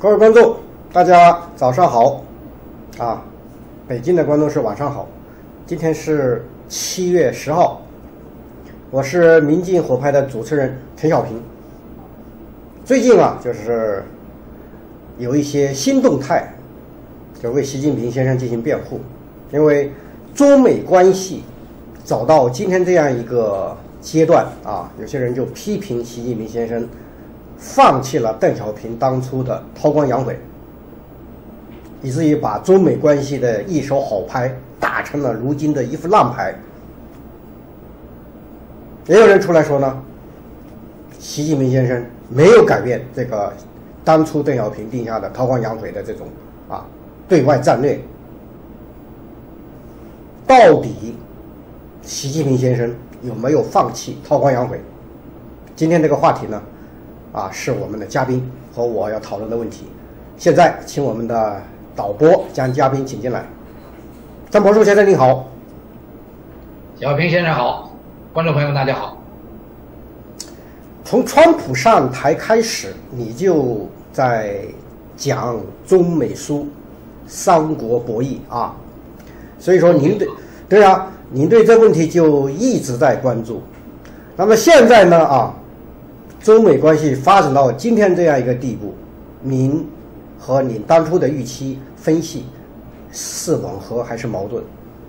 各位观众，大家早上好，北京的观众是晚上好。今天是7月10号，我是民进火派的主持人陈小平。最近就是有一些新动态，就为习近平先生进行辩护，因为中美关系走到今天这样一个阶段有些人就批评习近平先生放弃了邓小平当初的韬光养晦，以至于把中美关系的一手好牌打成了如今的一副烂牌。也有人出来说呢，习近平先生没有改变这个当初邓小平定下的韬光养晦的这种对外战略。到底习近平先生有没有放弃韬光养晦？今天这个话题呢是我们的嘉宾和我要讨论的问题。现在请我们的导播将嘉宾请进来。张博树先生您好。 小平先生好，观众朋友们大家好。 从川普上台开始，你就在讲中美苏三国博弈所以说您您对这问题就一直在关注。那么现在呢中美关系发展到今天这样一个地步，您和你当初的预期分析是吻合还是矛盾？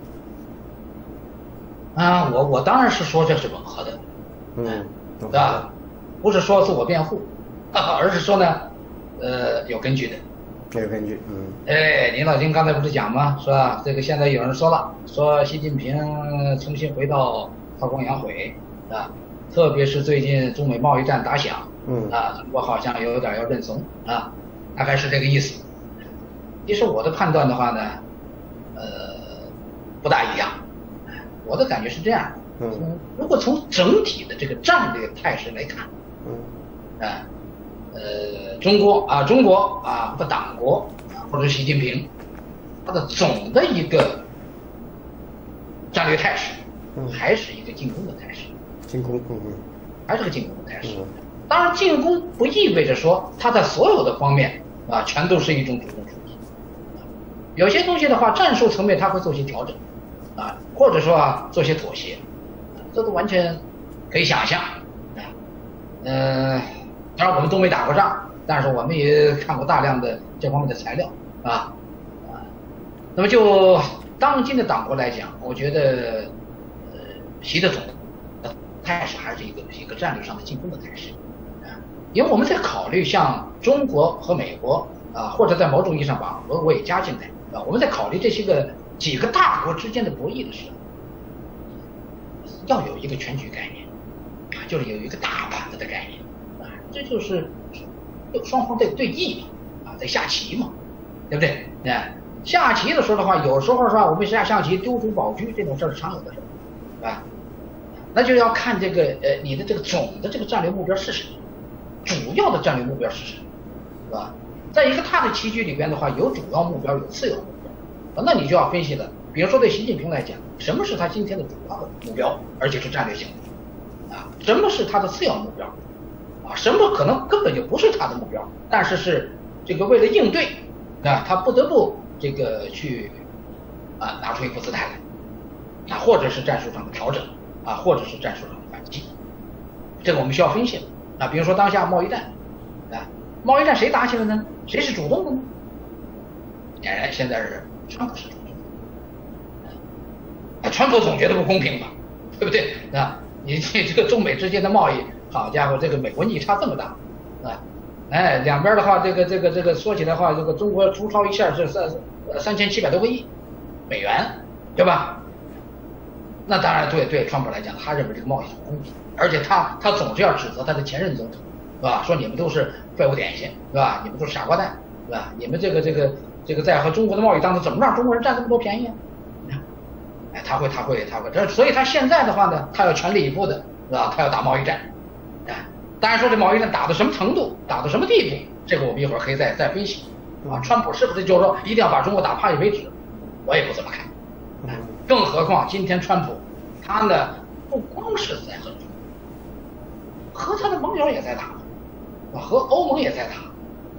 我当然是说这是吻合的，对吧？不是说自我辩护，而是说呢，有根据的。 有根据， 您老金刚才不是讲吗？是吧？这个现在有人说了，说习近平重新回到韬光养晦，特别是最近中美贸易战打响，中国好像有点要认怂大概是这个意思。其实我的判断的话呢，不大一样。我的感觉是这样的，如果从整体的这个战略态势来看，中国或党国或者习近平，他的总的一个战略态势，还是一个进攻的态势。还是个进攻的态势。当然，进攻不意味着说他在所有的方面全都是一种主动出击。有些东西的话，战术层面他会做些调整或者说做些妥协，这都完全可以想象。当然我们都没打过仗，但是我们也看过大量的这方面的材料那么就当今的党国来讲，我觉得习的总态势还是一个战略上的进攻的态势因为我们在考虑像中国和美国或者在某种意义上把俄国也加进来我们在考虑这些几个大国之间的博弈的时候，要有一个全局概念就是有一个大盘子的概念这就是双方在对弈在下棋嘛，对不对？下棋的时候的话，有时候是吧，我们下象棋丢出宝车这种事儿是常有的事儿那就要看这个你的这个总的这个战略目标是什么，主要的战略目标是什么，是吧？在一个大的棋局里边的话，有主要目标，有次要目标那你就要分析了。比如说对习近平来讲，什么是他今天的主要的目标，而且是战略性的什么是他的次要目标什么可能根本就不是他的目标，但是这个为了应对他不得不这个去拿出一副姿态来或者是战术上的调整或者是战术上的反击，这个我们需要分析的比如说当下贸易战贸易战谁打起来呢？谁是主动的呢？现在是川普是主动的川普总觉得不公平吧，对不对你这个中美之间的贸易，好家伙，这个美国逆差这么大两边的话，这个说起来的话，这个中国出超一下是3700多个亿美元，对吧？那当然对川普来讲，他认为这个贸易是不公平，而且他总是要指责他的前任总统，是吧？说你们都是废物点心，是吧？你们都是傻瓜蛋，是吧？你们这个在和中国的贸易当中，怎么让中国人占这么多便宜他会所以他现在的话呢，他要全力以赴的，是吧？他要打贸易战当然说这贸易战打到什么程度，打到什么地步，这个我们一会儿可以再分析川普是不是就是说一定要把中国打趴下为止？我也不这么看更何况今天川普他呢不光是在和中国，和他的盟友也在打和欧盟也在打，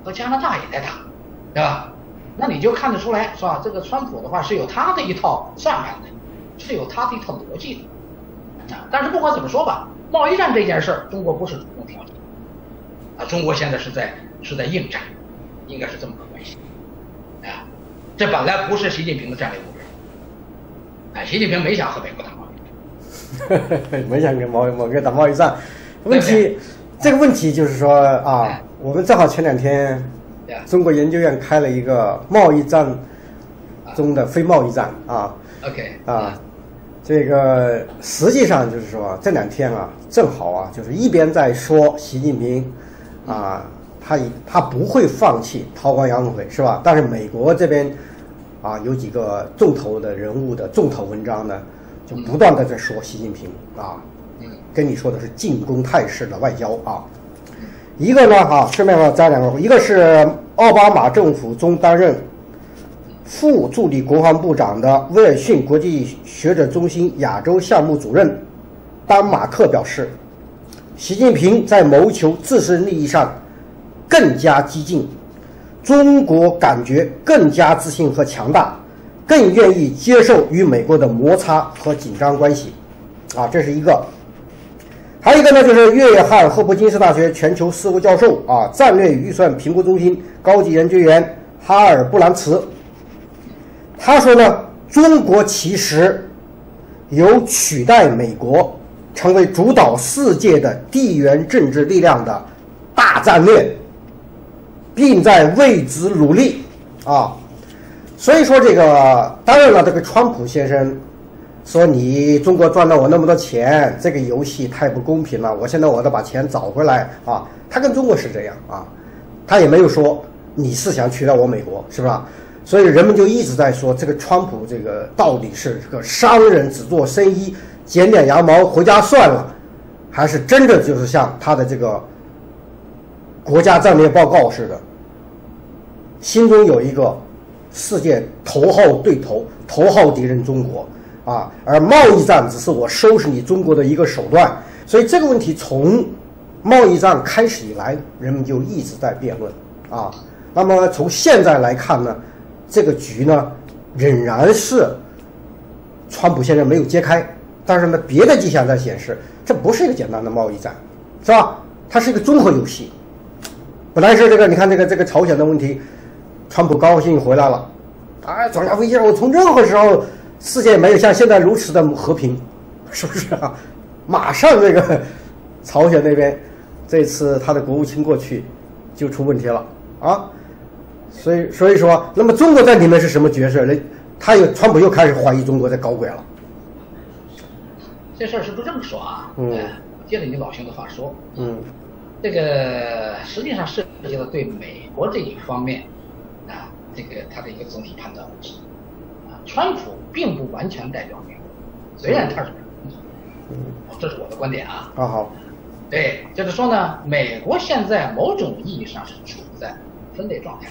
和加拿大也在打，对吧？那你就看得出来，是吧？这个川普的话是有他的一套算盘的，是有他的一套逻辑的啊。但是不管怎么说吧，贸易战这件事儿，中国不是主动挑起啊，中国现在是在应战，应该是这么个关系啊。这本来不是习近平的战略目标，习近平没想和美国打贸易没想跟某个打贸易战。问题，这个问题就是说啊，我们正好前2天，中国研究院开了一个贸易战中的非贸易战啊。 OK 啊，这个实际上就是说这2天啊，正好啊，就是一边在说习近平啊，他不会放弃韬光养晦，是吧？但是美国这边啊，有几个重头的人物的重头文章呢，就不断的在说习近平啊，跟你说的是进攻态势的外交啊。一个呢顺便摘2个，一个是奥巴马政府中担任副助理国防部长的威尔逊国际学者中心亚洲项目主任丹马克表示，习近平在谋求自身利益上更加激进，中国感觉更加自信和强大，更愿意接受与美国的摩擦和紧张关系啊，这是一个。还有一个呢，就是约翰霍普金斯大学全球事务教授啊，战略预算评估中心高级研究员哈尔布兰茨，他说呢，中国其实有取代美国成为主导世界的地缘政治力量的大战略，并在为之努力啊。所以说这个，当然了，这个川普先生说你中国赚了我那么多钱，这个游戏太不公平了，我现在我得把钱找回来啊。他跟中国是这样啊，他也没有说你是想取代我美国，是吧？所以人们就一直在说这个川普这个到底是这个商人只做生意，剪点羊毛回家算了，还是真的就是像他的这个国家战略报告似的，心中有一个世界头号对头、头号敌人中国啊，而贸易战只是我收拾你中国的一个手段。所以这个问题从贸易战开始以来，人们就一直在辩论啊。那么从现在来看呢，这个局呢仍然是川普现在没有揭开，但是呢别的迹象在显示，这不是一个简单的贸易战，是吧？它是一个综合游戏。本来是这个，你看这个朝鲜的问题，川普高兴回来了，啊，转达飞机，我从任何时候世界没有像现在如此的和平，是不是啊？马上这个朝鲜那边这次他的国务卿过去就出问题了啊，所以说，那么中国在里面是什么角色呢？川普又开始怀疑中国在搞鬼了。 这事儿是不是这么说啊？接着你老兄的话说，这个实际上涉及到对美国这一方面啊，这个他的一个总体判断问题啊，川普并不完全代表美国，虽然他是这是我的观点啊。 好， 对，就是说呢，美国现在某种意义上是处在分裂状态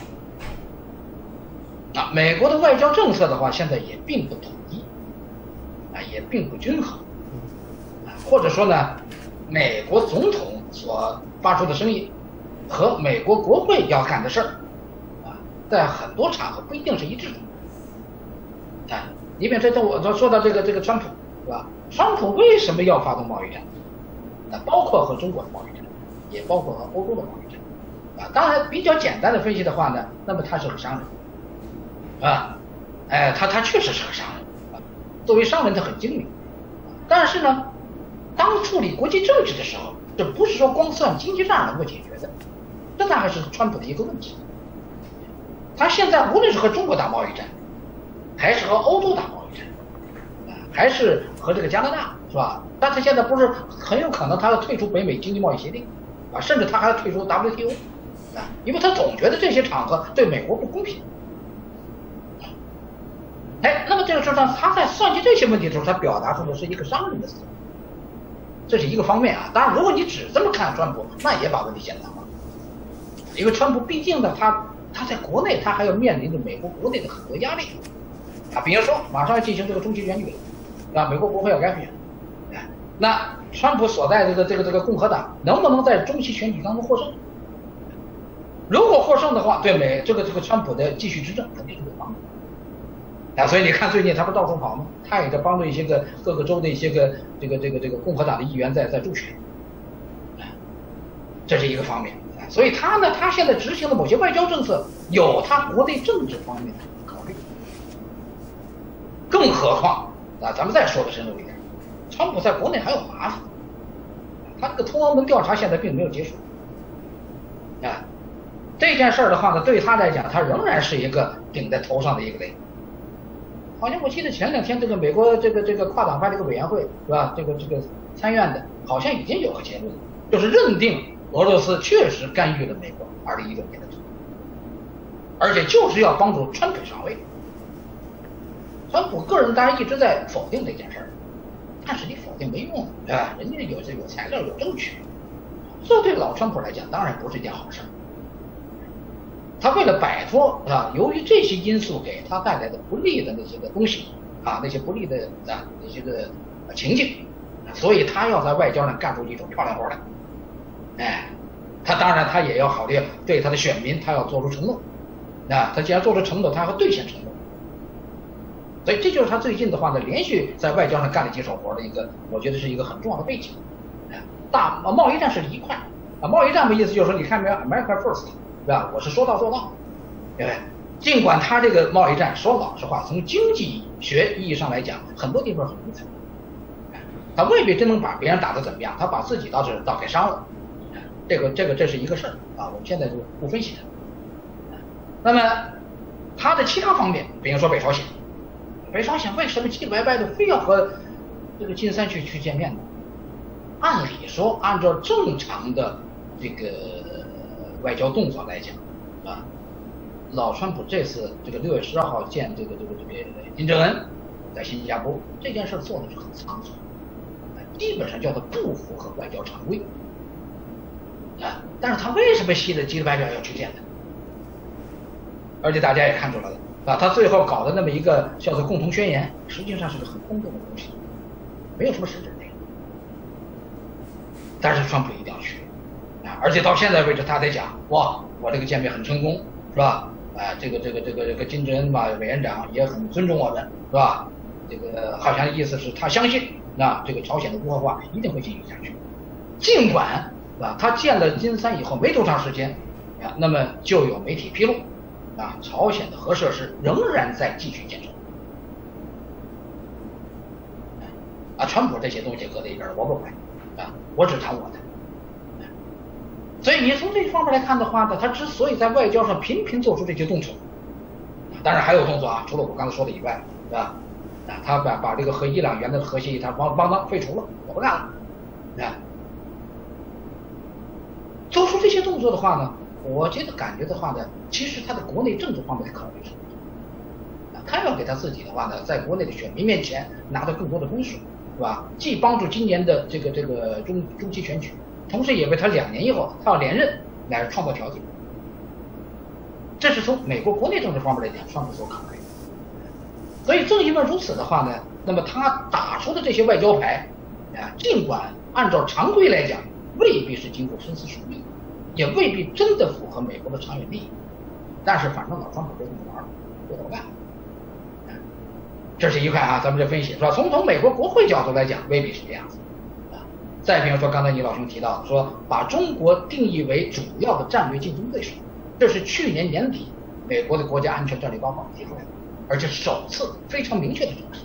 啊，美国的外交政策的话，现在也并不统一啊，也并不均衡啊，或者说呢，美国总统所发出的声音和美国国会要干的事儿啊，在很多场合不一定是一致的啊。你比如这我说到这个川普，是吧？川普为什么要发动贸易战？包括和中国的贸易战，也包括和欧洲的贸易战啊。当然，比较简单的分析的话呢，那么他是个商人啊，他确实是个商人啊。作为商人，他很精明，但是呢，当处理国际政治的时候，这不是说光算经济战能够解决的，这大概是川普的一个问题。他现在无论是和中国打贸易战，还是和欧洲打贸易战，还是和这个加拿大，是吧？但他现在不是很有可能他要退出北美经济贸易协定啊，甚至他还要退出 WTO 啊，因为他总觉得这些场合对美国不公平。那么这个时候他在算计这些问题的时候，他表达出的是一个商人的思维，这是一个方面啊。当然，如果你只这么看川普，那也把问题简单化，因为川普毕竟呢，他在国内他还要面临着美国国内的很多压力啊，比如说马上要进行这个中期选举了啊，美国国会要改选，那川普所在的这个共和党能不能在中期选举当中获胜如果获胜的话，对这个川普的继续执政肯定是有帮助。所以你看最近他不是到处跑吗？他也在帮助一些各个州的一些这个共和党的议员在助选，这是一个方面。所以他呢，他现在执行的某些外交政策有他国内政治方面的考虑。更何况咱们再说的深入一点，川普在国内还有麻烦，他这个通俄门调查现在并没有结束。这件事儿的话呢，对他来讲，他仍然是一个顶在头上的一个雷。好像我记得前2天这个美国这个跨党派这个委员会是吧？这个参院的好像已经有个结论，就是认定俄罗斯确实干预了美国2016年的总统，而且就是要帮助川普上位。川普个人当然一直在否定这件事儿，但是你否定没用，对吧？人家有材料有证据，这对老川普来讲当然不是一件好事。他为了摆脱由于这些因素给他带来的不利的那些个东西那些不利的那些个情境，所以他要在外交上干出一种漂亮活来。他当然他也要考虑对他的选民，他要做出承诺。他既然做出承诺，他还要兑现承诺。所以这就是他最近的话呢，连续在外交上干了几手活的一个，我觉得是一个很重要的背景。贸易战是一块贸易战的意思就是说，你看没有 ，America First。对吧？我是说到做到，对不对？尽管他这个贸易战说老实话，从经济学意义上来讲，很多地方很愚蠢，他未必真能把别人打得怎么样，他把自己倒给伤了。这是一个事儿我们现在就不分析它。那么他的其他方面，比如说北朝鲜为什么唧唧歪歪的非要和这个金三去见面呢？按理说，按照正常的这个外交动作来讲老川普这次这个6月12号见这个金正恩在新加坡这件事做的是很仓促，基本上叫做不符合外交常规但是他为什么吸了唧歪歪要去见他？而且大家也看出来了他最后搞的那么一个叫做共同宣言，实际上是个很空洞的东西，没有什么实质内容。但是川普一定要去而且到现在为止，他在讲哇，我这个见面很成功，是吧？这个金正恩委员长也很尊重我们，是吧？这个好像意思是他相信这个朝鲜的无核化一定会继续下去。尽管他见了金三以后没多长时间那么就有媒体披露朝鲜的核设施仍然在继续建设川普这些东西搁在一边我不管我只谈我的。所以你从这方面来看的话呢，他之所以在外交上频频做出这些动作，当然还有动作除了我刚才说的以外，是吧？他把这个和伊朗原来的核协议他帮废除了，我不干了，做出这些动作的话呢，我感觉的话呢，其实他的国内政治方面的考虑是，他要给他自己的话呢，在国内的选民面前拿到更多的分数，是吧？既帮助今年的这个中期选举。同时也为他2年以后他要连任来创造条件，这是从美国国内政治方面来讲，川普所考虑的。所以正因为如此的话呢，那么他打出的这些外交牌尽管按照常规来讲未必是经过深思熟虑，也未必真的符合美国的长远利益，但是反正老川普就这么玩，就这么干。这是一块咱们这分析是吧？从美国国会角度来讲，未必是这样子。再比如说刚才你老兄提到说把中国定义为主要的战略竞争对手，这是去年年底美国的国家安全战略报告提出来的，而且首次非常明确的表示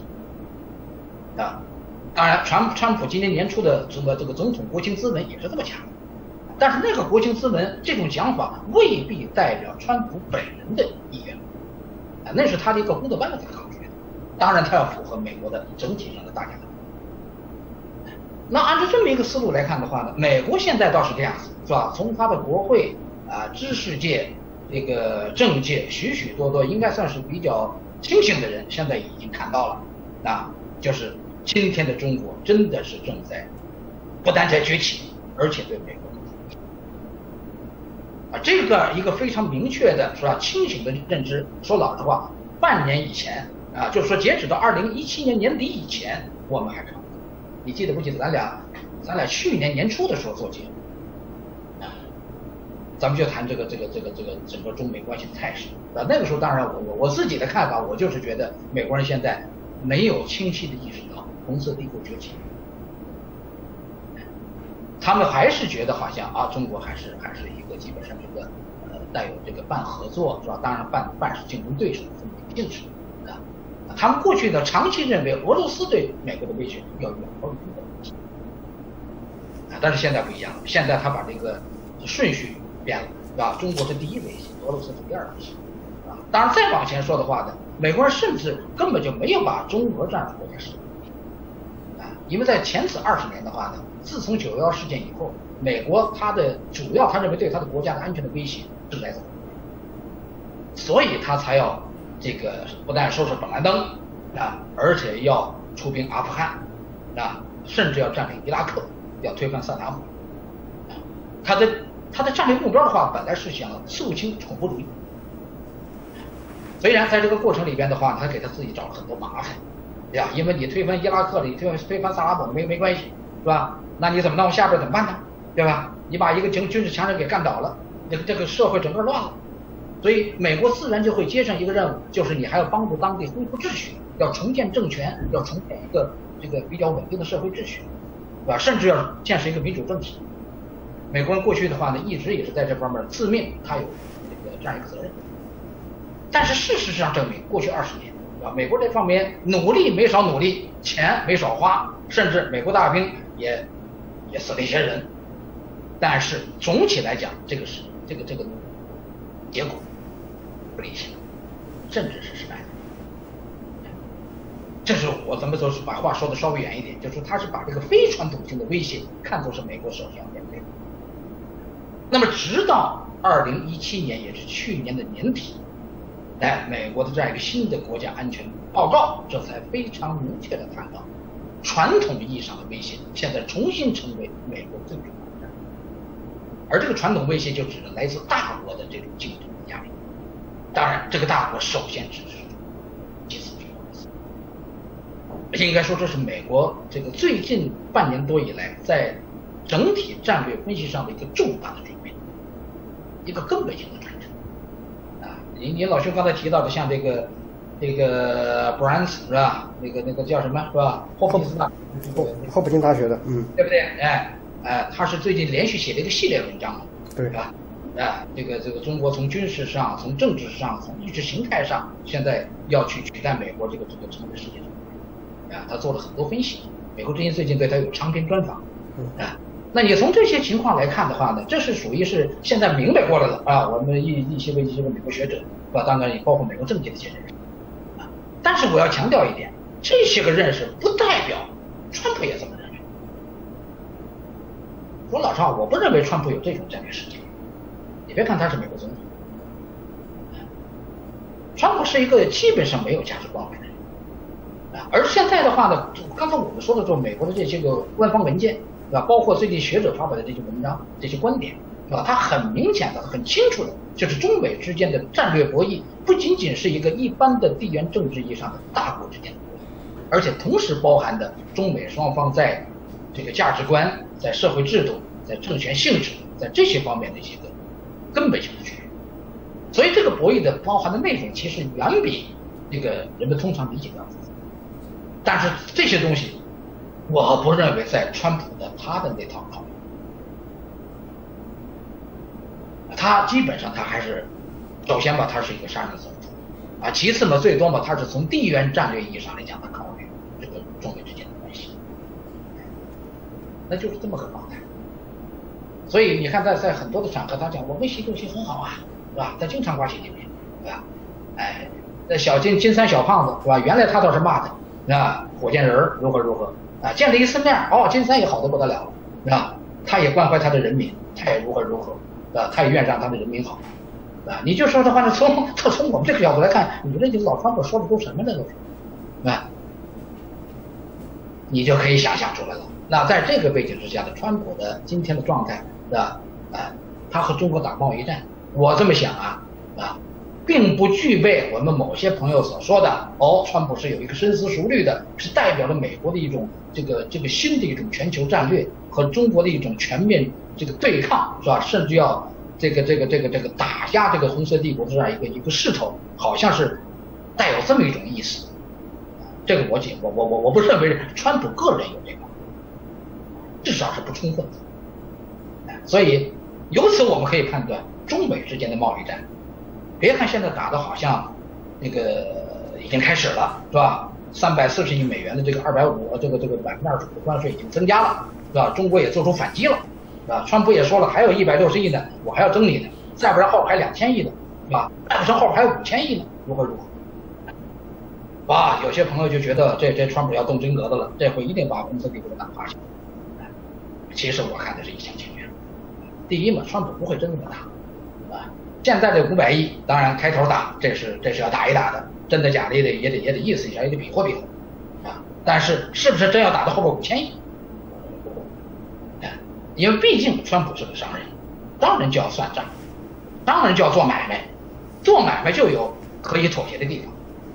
当然川普今年年初的这个总统国情咨文也是这么讲的，但是那个国情咨文这种讲法未必代表川普本人的意愿那是他的一个工作班子才考出来的，当然他要符合美国的整体上的大家的。那按照这么一个思路来看的话呢，美国现在倒是这样子，是吧？从他的国会知识界、这个政界许许多多应该算是比较清醒的人，现在已经看到了就是今天的中国真的是正在不但在崛起，而且对美国这个一个非常明确的是吧清醒的认知。说老实话，半年以前就是说截止到2017年年底以前，我们还看。你记得不记得咱俩去年年初的时候做节目咱们就谈这个整个中美关系的态势啊。那个时候当然我自己的看法，我就是觉得美国人现在没有清晰的意识到红色帝国崛起，他们还是觉得好像啊中国还是一个基本上一个带有这个半合作是吧？当然半是竞争对手这么一个定势啊。他们过去的长期认为俄罗斯对美国的威胁要远高于中国的威胁啊，但是现在不一样了，现在他把这个顺序变了，是吧？中国是第一威胁，俄罗斯是第二威胁，啊，当然再往前说的话呢，美国人甚至根本就没有把中俄这样的国家视为啊，因为在前此20年的话呢，自从9·11事件以后，美国他认为对他的国家的安全的威胁是来自，所以他才要这个不但收拾本拉登啊，而且要出兵阿富汗啊，甚至要占领伊拉克，要推翻萨达姆。他的战略目标的话，本来是想肃清恐怖主义，虽然在这个过程里边的话，他给他自己找了很多麻烦，对吧？因为你推翻伊拉克，你推翻萨达姆没关系，是吧？那你怎么弄？下边怎么办呢？对吧？你把一个军事强人给干倒了，这个社会整个乱了，所以美国自然就会接上一个任务，就是你还要帮助当地恢复秩序，要重建政权，要重建一个这个比较稳定的社会秩序，是吧？甚至要建设一个民主政体。美国人过去的话呢，一直也是在这方面自命他有这样一个责任，但是事实上证明，过去20年，啊，美国这方面努力没少努力，钱没少花，甚至美国大兵也死了一些人，但是总体来讲，这个结果不理想，甚至是失败的。这是咱们就是把话说的稍微远一点，就是他是把这个非传统性的威胁看作是美国首先要面对的。那么直到2017年，也是去年的年底，美国的这样一个新的国家安全报告，这才非常明确的谈到，传统意义上的威胁现在重新成为美国最重要的战略，而这个传统威胁就指的来自大国的这种竞争的压力。当然，这个大国首先指的是中国，其次是俄罗斯。应该说，这是美国这个最近半年多以来在整体战略分析上的一个重大的转变，一个根本性的转折啊！您老兄刚才提到的，像这个 Brands 是吧？那个叫什么是吧？霍普金大学的， 对不对？他是最近连续写了一个系列文章， 对吧？这个中国从军事上、从政治上、从意识形态上，现在要去取代美国这个成为世界上，他做了很多分析。美国之音最近对他有长篇专访，那你从这些情况来看的话呢，这是属于是现在明白过来了啊。我们一些个美国学者，是吧？当然也包括美国政界的一些人士啊。但是我要强调一点，这些个认识不代表川普也这么认为。说老实话，我不认为川普有这种战略视角。你别看他是美国总统，川普是一个基本上没有价值观的人啊。而现在的话呢，刚才我们说的就是美国的这些个官方文件，是吧？包括最近学者发表的这些文章、这些观点，是吧？它很明显的、很清楚的，就是中美之间的战略博弈不仅仅是一个一般的地缘政治意义上的大国之间的博弈，而且同时包含的中美双方在这个价值观、在社会制度、在政权性质、在这些方面的一些个根本性的区别。所以这个博弈的包含的内容其实远比这个人们通常理解的要复杂。但是这些东西，我不认为在川普的他的那套考虑，他基本上他还是首先吧，他是一个杀人手啊，其次嘛，最多嘛，他是从地缘战略意义上来讲，他考虑这个中美之间的关系，那就是这么个状态。所以你看在很多的场合，他讲我们习主席很好啊，是吧？他经常夸习近平，对吧？那小金三小胖子，是吧？原来他倒是骂他，啊，火箭人如何啊，见了一次面，金三也好得不得了，是吧？他也关怀他的人民，他也如何，啊，他也愿让他的人民好，啊，你就说的话呢，从我们这个角度来看，你这老川普说的都什么呢？都是，啊，你就可以想象出来了。那在这个背景之下的川普的今天的状态，是吧？他和中国打贸易战，我这么想啊，并不具备我们某些朋友所说的川普是有一个深思熟虑的，是代表了美国的一种这个新的一种全球战略和中国的一种全面这个对抗，是吧？甚至要这个打压这个红色帝国的这样一个势头，好像是带有这么一种意思。这个我不认为川普个人有这个，至少是不充分的。所以由此我们可以判断中美之间的贸易战，别看现在打的好像那个已经开始了，是吧？340亿美元的这个250%这个25%的关税已经增加了，是吧？中国也做出反击了，是吧？川普也说了，还有160亿呢，我还要征你呢，再不然后边还2000亿呢，是吧？再不然后边还有5000亿呢，如何？哇，有些朋友就觉得这川普要动真格的了，这回一定把红色帝国打趴下。其实我看的是一厢情愿。第一嘛，川普不会真这么打，啊，现在这500亿，当然开头打，这是要打一打的，真的假的也得意思一下，也得比划比划，啊，但是是不是真要打到后边5000亿？因为毕竟川普是个商人，当然就要算账，当然就要做买卖，做买卖就有可以妥协的地方。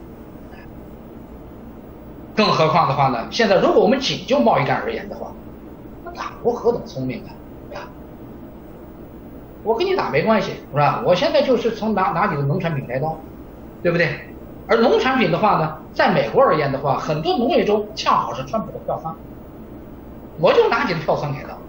更何况的话呢，现在如果我们仅就贸易战而言的话，那打国何等聪明啊！我跟你打没关系，是吧？我现在就是从拿你的农产品开刀，对不对？而农产品的话呢，在美国而言的话，很多农业州恰好是川普的票仓，我就拿你的票仓开刀，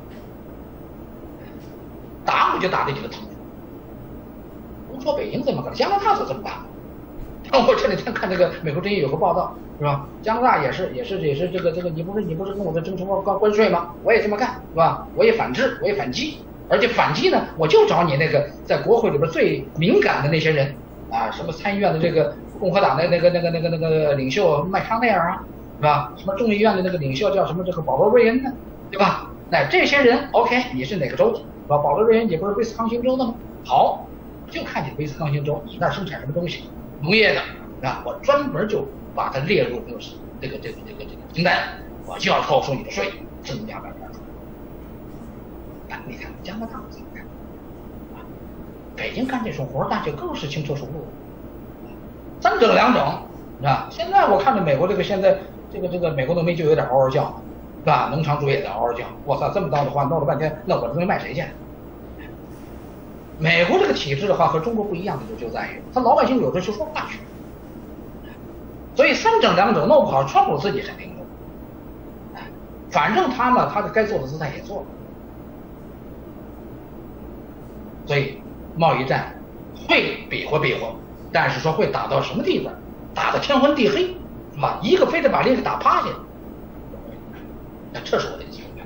打我就打在你的头上。不说北京这么干，加拿大就这么干。我这两天看这个美国之音有个报道，是吧？加拿大也是这个，你不是跟我在征什么关税吗？我也这么干，是吧？我也反制，我也反击，而且反击呢，我就找你那个在国会里边最敏感的那些人啊，什么参议院的这个共和党的那个领袖麦康奈尔啊，是吧？什么众议院的那个领袖叫什么这个保罗·瑞恩呢，对吧？那这些人 ，OK， 你是哪个州的？是吧？保罗·瑞恩你不是威斯康星州的吗？好，就看你威斯康星州，你那生产什么东西？农业的啊，我专门就把它列入这个清单，我就要扣除你的税，增加2%。你看加拿大怎么干？北京干这种活那就更是轻车熟路，三整两整，是吧？现在我看着美国现在这个美国农民就有点嗷嗷叫，是吧？农场主也在嗷嗷叫，我操，这么刀的话闹了半天，那我这东西卖谁去？美国这个体制的话和中国不一样的就在于，他老百姓有着去说话权，所以三整两整弄不好，川普自己肯定弄，反正他的该做的姿态也做了，所以贸易战会比划，但是说会打到什么地方，打到天昏地黑，是吧？一个非得把另一个打趴下，那这是我的机会。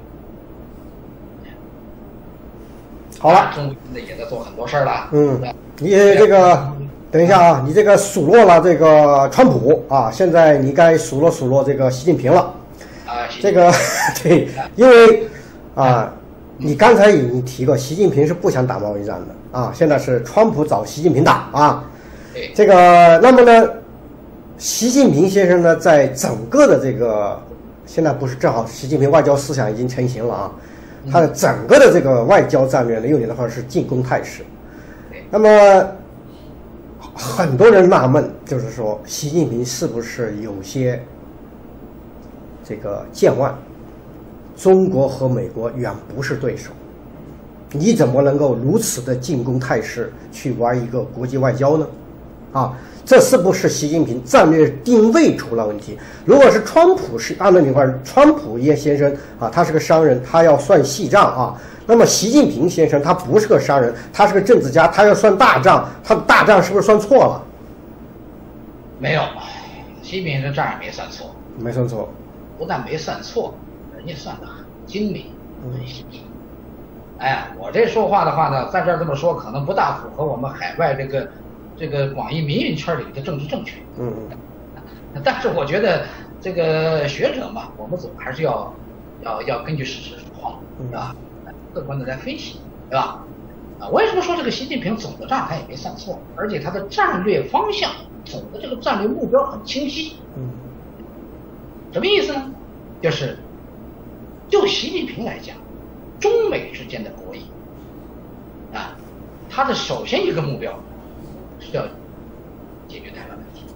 好了， 中国也在做很多事儿了。 你这个等一下啊，你这个数落了这个川普啊，现在你该数落这个习近平了。 啊， 这个对，因为啊，你刚才你提过，习近平是不想打贸易战的啊，现在是川普找习近平打啊。这个那么呢，习近平先生呢，在整个的这个现在不是正好习近平外交思想已经成型了啊。他的整个的这个外交战略呢，用你的话是进攻态势。那么很多人纳闷，就是说习近平是不是有些这个健忘？中国和美国远不是对手，你怎么能够如此的进攻态势去玩一个国际外交呢？啊，这是不是习近平战略定位出了问题？如果是川普是按照你话，川普先生啊，他是个商人，他要算细账啊。那么习近平先生他不是个商人，他是个政治家，他要算大账，他的大账是不是算错了？ 没有，习近平的账也没算错， 没算错， 不但没算错，人家算得很精明，很细腻。哎，我这说话的话呢，在这儿这么说，可能不大符合我们海外这个广义民运圈里的政治正确。但是我觉得这个学者嘛，我们总还是要根据事实说话，是吧？客观的来分析，对吧？啊，为什么说这个习近平总的账他也没算错，而且他的战略方向、总的这个战略目标很清晰。什么意思呢？就是就习近平来讲，中美之间的博弈啊，他的首先一个目标是要解决台湾问题。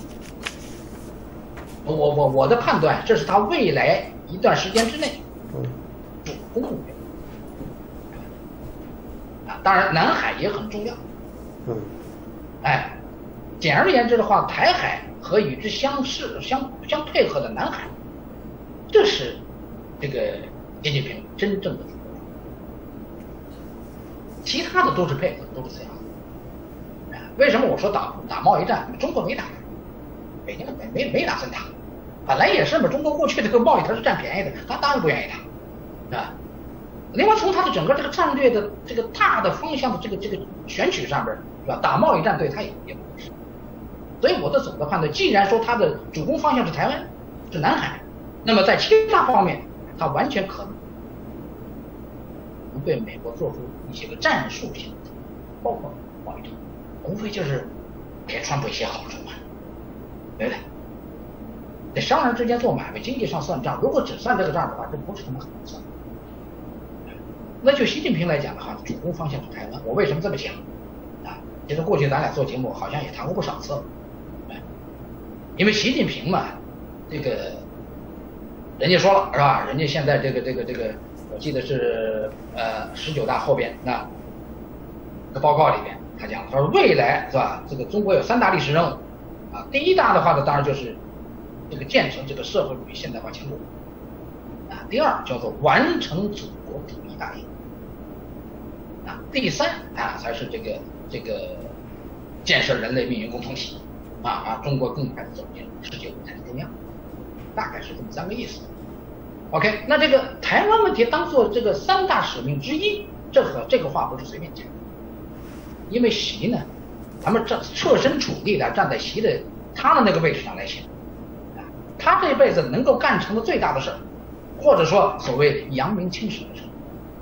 我的判断，这是他未来一段时间之内主攻目标。啊， 当然南海也很重要。简而言之的话，台海和与之相配合的南海，这是这个习近平真正的主攻，其他的都是配合，都是次要的。为什么我说打贸易战？中国没打，北京没打算打，本来也是嘛。中国过去这个贸易它是占便宜的，他当然不愿意打，另外从他的整个这个战略的这个大的方向的这个选取上边，是吧？打贸易战对他也不合适。所以我的总的判断，既然说他的主攻方向是台湾，是南海，那么在其他方面，他完全可能对美国做出一些个战术性的，包括贸易战，无非就是给川普一些好处嘛，对不对？在商人之间做买卖，经济上算账，如果只算这个账的话，这不是他们可能算。那就习近平来讲的话，主攻方向是台湾。我为什么这么讲？其实过去咱俩做节目好像也谈过不少次了。因为习近平嘛，这个人家说了是吧？人家现在这个，我记得是19大后边那个报告里边，他讲他说未来是吧？这个中国有3大历史任务第一大的话呢，当然就是这个建成这个社会主义现代化强国第二叫做完成祖国主义大业第三才是这个建设人类命运共同体中国更快的走进世界舞台的中央，大概是这么3个意思。OK， 那这个台湾问题当做这个3大使命之一，这个话不是随便讲的，因为习呢，咱们设身处地的站在习的他的那个位置上来想，他这辈子能够干成的最大的事儿，或者说所谓扬名青史的事，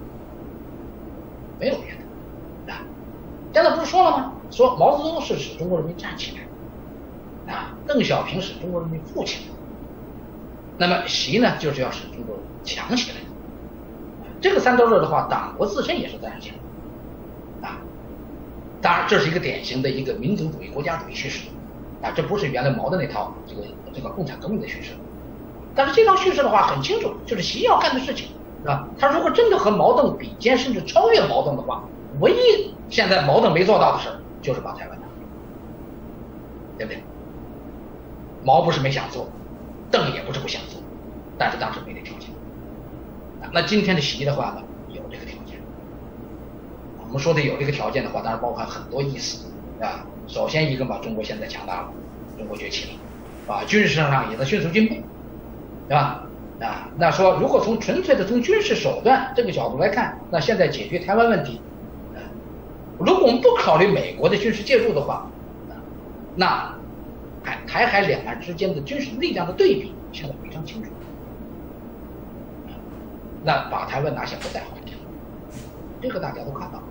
没有别的现在不是说了吗？说毛泽东是使中国人民站起来邓小平使中国人民富起来，那么习呢就是要使中国强起来。这个3都热的话，党国自身也是站起来当然这是一个典型的一个民族主义国家主义叙事这不是原来毛的那套这个共产革命的叙事。但是这套叙事的话很清楚，就是习要干的事情是吧？他如果真的和毛邓比肩，甚至超越毛邓的话，唯一现在毛邓没做到的事就是把台湾拿回来，对不对？毛不是没想做，邓也不是不想做，但是当时没这条件那今天的习的话呢，有这个条件。我们说的有这个条件的话，当然包含很多意思首先一个嘛，中国现在强大了，中国崛起了军事上也在迅速进步，对吧？那说如果纯粹的从军事手段这个角度来看，那现在解决台湾问题如果我们不考虑美国的军事介入的话那台海两岸之间的军事力量的对比现在非常清楚那把台湾拿下不在话下，这个大家都看到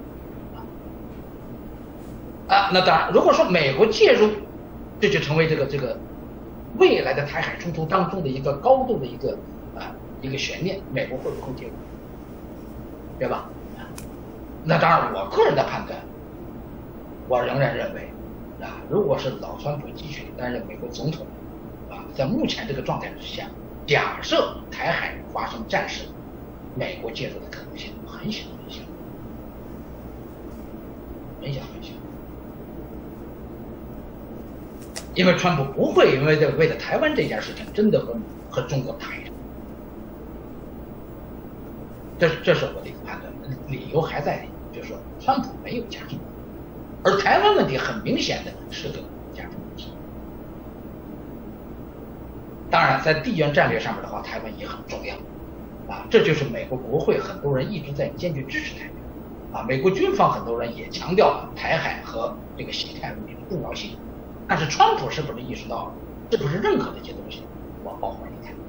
那当然如果说美国介入，这就成为这个未来的台海冲突当中的一个高度的一个悬念，美国会不会介入，对吧？那当然我个人的判断，我仍然认为如果是老川普继续担任美国总统在目前这个状态之下，假设台海发生战事，美国介入的可能性很小很小很小很小，因为川普不会因为为了台湾这件事情真的和中国打一仗，这是我的一个判断，理由还在就是说川普没有价值，而台湾问题很明显的是个价值问题。当然在地缘战略上面的话，台湾也很重要这就是美国国会很多人一直在坚决支持台湾美国军方很多人也强调台海和这个西太问题的重要性，但是川普是不是意识到了，是不是认可这些东西，我抱怀疑态。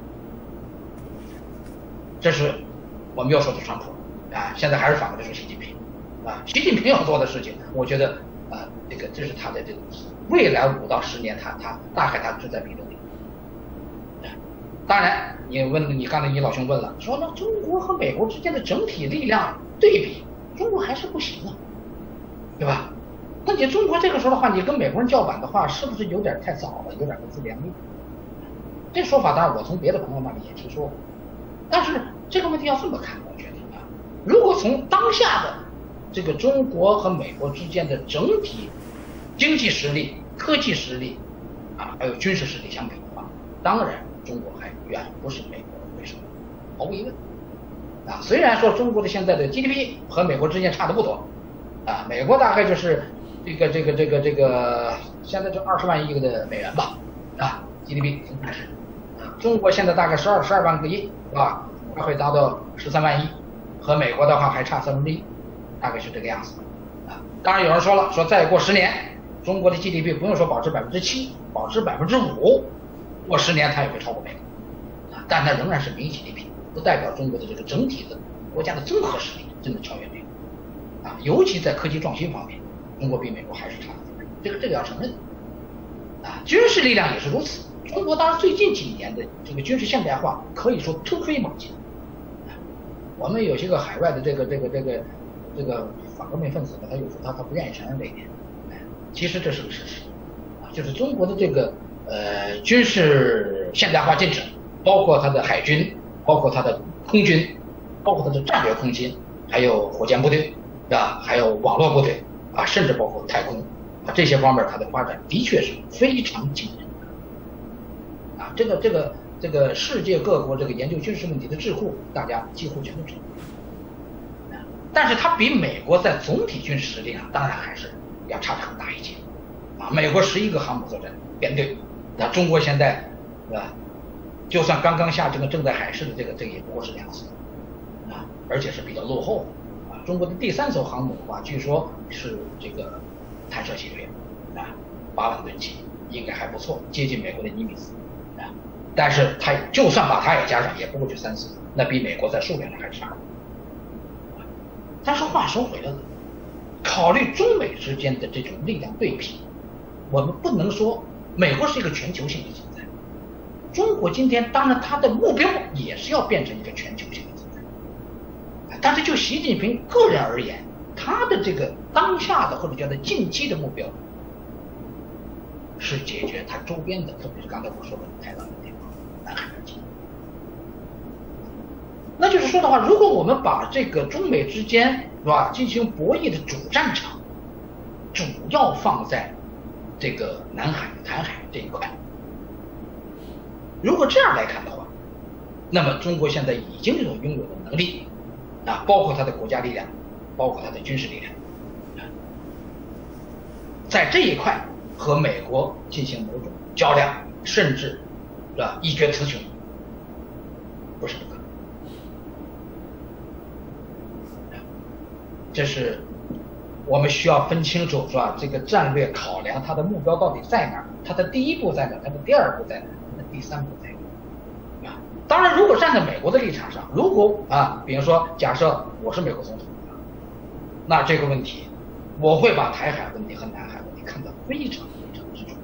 这是我们要说的川普现在还是反过来说习近平习近平要做的事情，我觉得这是他的这个未来5到10年他大概他志在必得的当然你刚才你老兄问了，说那中国和美国之间的整体力量对比，中国还是不行对吧？那你中国这个时候的话，你跟美国人叫板的话，是不是有点太早了，有点不自量力？这说法当然我从别的朋友那里也听说过，但是这个问题要这么看，我觉得如果从当下的这个中国和美国之间的整体经济实力、科技实力还有军事实力相比的话，当然中国还远不是美国的对手，毫无疑问。虽然说中国的现在的 GDP 和美国之间差的不多，美国大概就是这个现在就20万亿的美元吧，GDP 还是中国现在大概12万个亿，是吧？会达到13万亿，和美国的话还差1/3，大概是这个样子。当然有人说了，说再过10年，中国的 GDP 不用说保持7%，保持5%，过10年它也会超过美国，但它仍然是名 GDP， 不代表中国的这个整体的国家的综合实力真的超越美国，尤其在科技创新方面，中国比美国还是差的，这个要承认。军事力量也是如此。中国当然最近几年的这个军事现代化可以说突飞猛进，我们有些个海外的这个反革命分子呢，他有时候他不愿意承认这一点，其实这是个事实，就是中国的这个军事现代化进程，包括它的海军，包括它的空军，包括它的战略空军，还有火箭部队，还有网络部队甚至包括太空这些方面，它的发展的确是非常惊人。这个世界各国这个研究军事问题的智库，大家几乎全都知道。但是它比美国在总体军事实力上，当然还是要差得很大一截。美国11个航母作战编队，中国现在就算刚刚下这个正在海试的这个也不过是2艘而且是比较落后的中国的第3艘航母的话，据说是这个弹射系列8万吨级，应该还不错，接近美国的尼米兹但是它就算把它也加上，也不过就3艘，那比美国在数量上还差。但是话说回来了，考虑中美之间的这种力量对比，我们不能说美国是一个全球性的存在，中国今天当然它的目标也是要变成一个全球性的存在，但是就习近平个人而言，他的这个当下的或者叫做近期的目标是解决他周边的，特别是刚才我说的台湾问题、南海问题。那就是说的话，如果我们把这个中美之间是吧进行博弈的主战场主要放在这个南海、台海这一块，如果这样来看的话，那么中国现在已经拥有的能力包括它的国家力量，包括它的军事力量在这一块和美国进行某种较量，甚至一决雌雄，不是不可能。这是我们需要分清楚，是吧？这个战略考量它的目标到底在哪儿，它的第1步在哪儿，它的第2步在哪儿，它的第3步在哪儿当然，如果站在美国的立场上，如果比如说假设我是美国总统，那这个问题我会把台海问题和南海问题看得非常非常之重。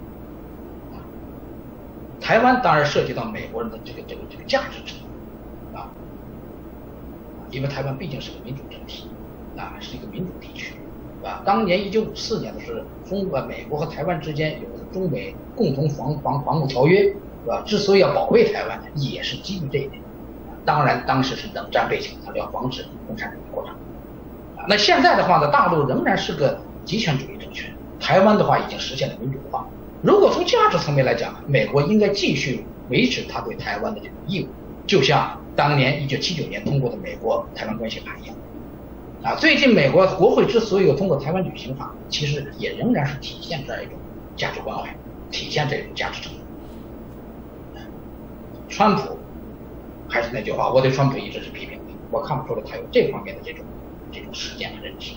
台湾当然涉及到美国人的这个价值程度因为台湾毕竟是个民主政体是一个民主地区当年1954年的时候，美国和台湾之间有中美共同防务条约之所以要保卫台湾，也是基于这一点当然当时是冷战背景，它要防止共产主义扩张那现在的话呢，大陆仍然是个极权主义政权，台湾的话已经实现了民主化。如果从价值层面来讲，美国应该继续维持它对台湾的这种义务，就像当年1979年通过的美国台湾关系法一样最近美国国会之所以有通过台湾旅行法，其实也仍然是体现这样一种价值关怀，体现这种价值程度川普还是那句话，我对川普一直是批评的，我看不出来他有这方面的这种实践和认知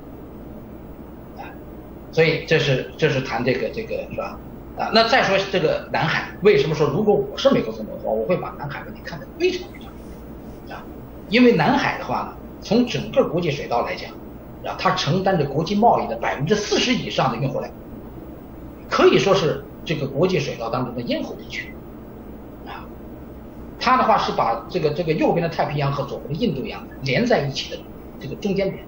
所以这是谈这个是吧那再说这个南海，为什么说如果我是美国总统的话，我会把南海问题看得非常非常因为南海的话呢，从整个国际水道来讲它承担着国际贸易的40%以上的运货量，可以说是这个国际水道当中的咽喉地区它的话是把这个右边的太平洋和左边的印度洋连在一起的这个中间点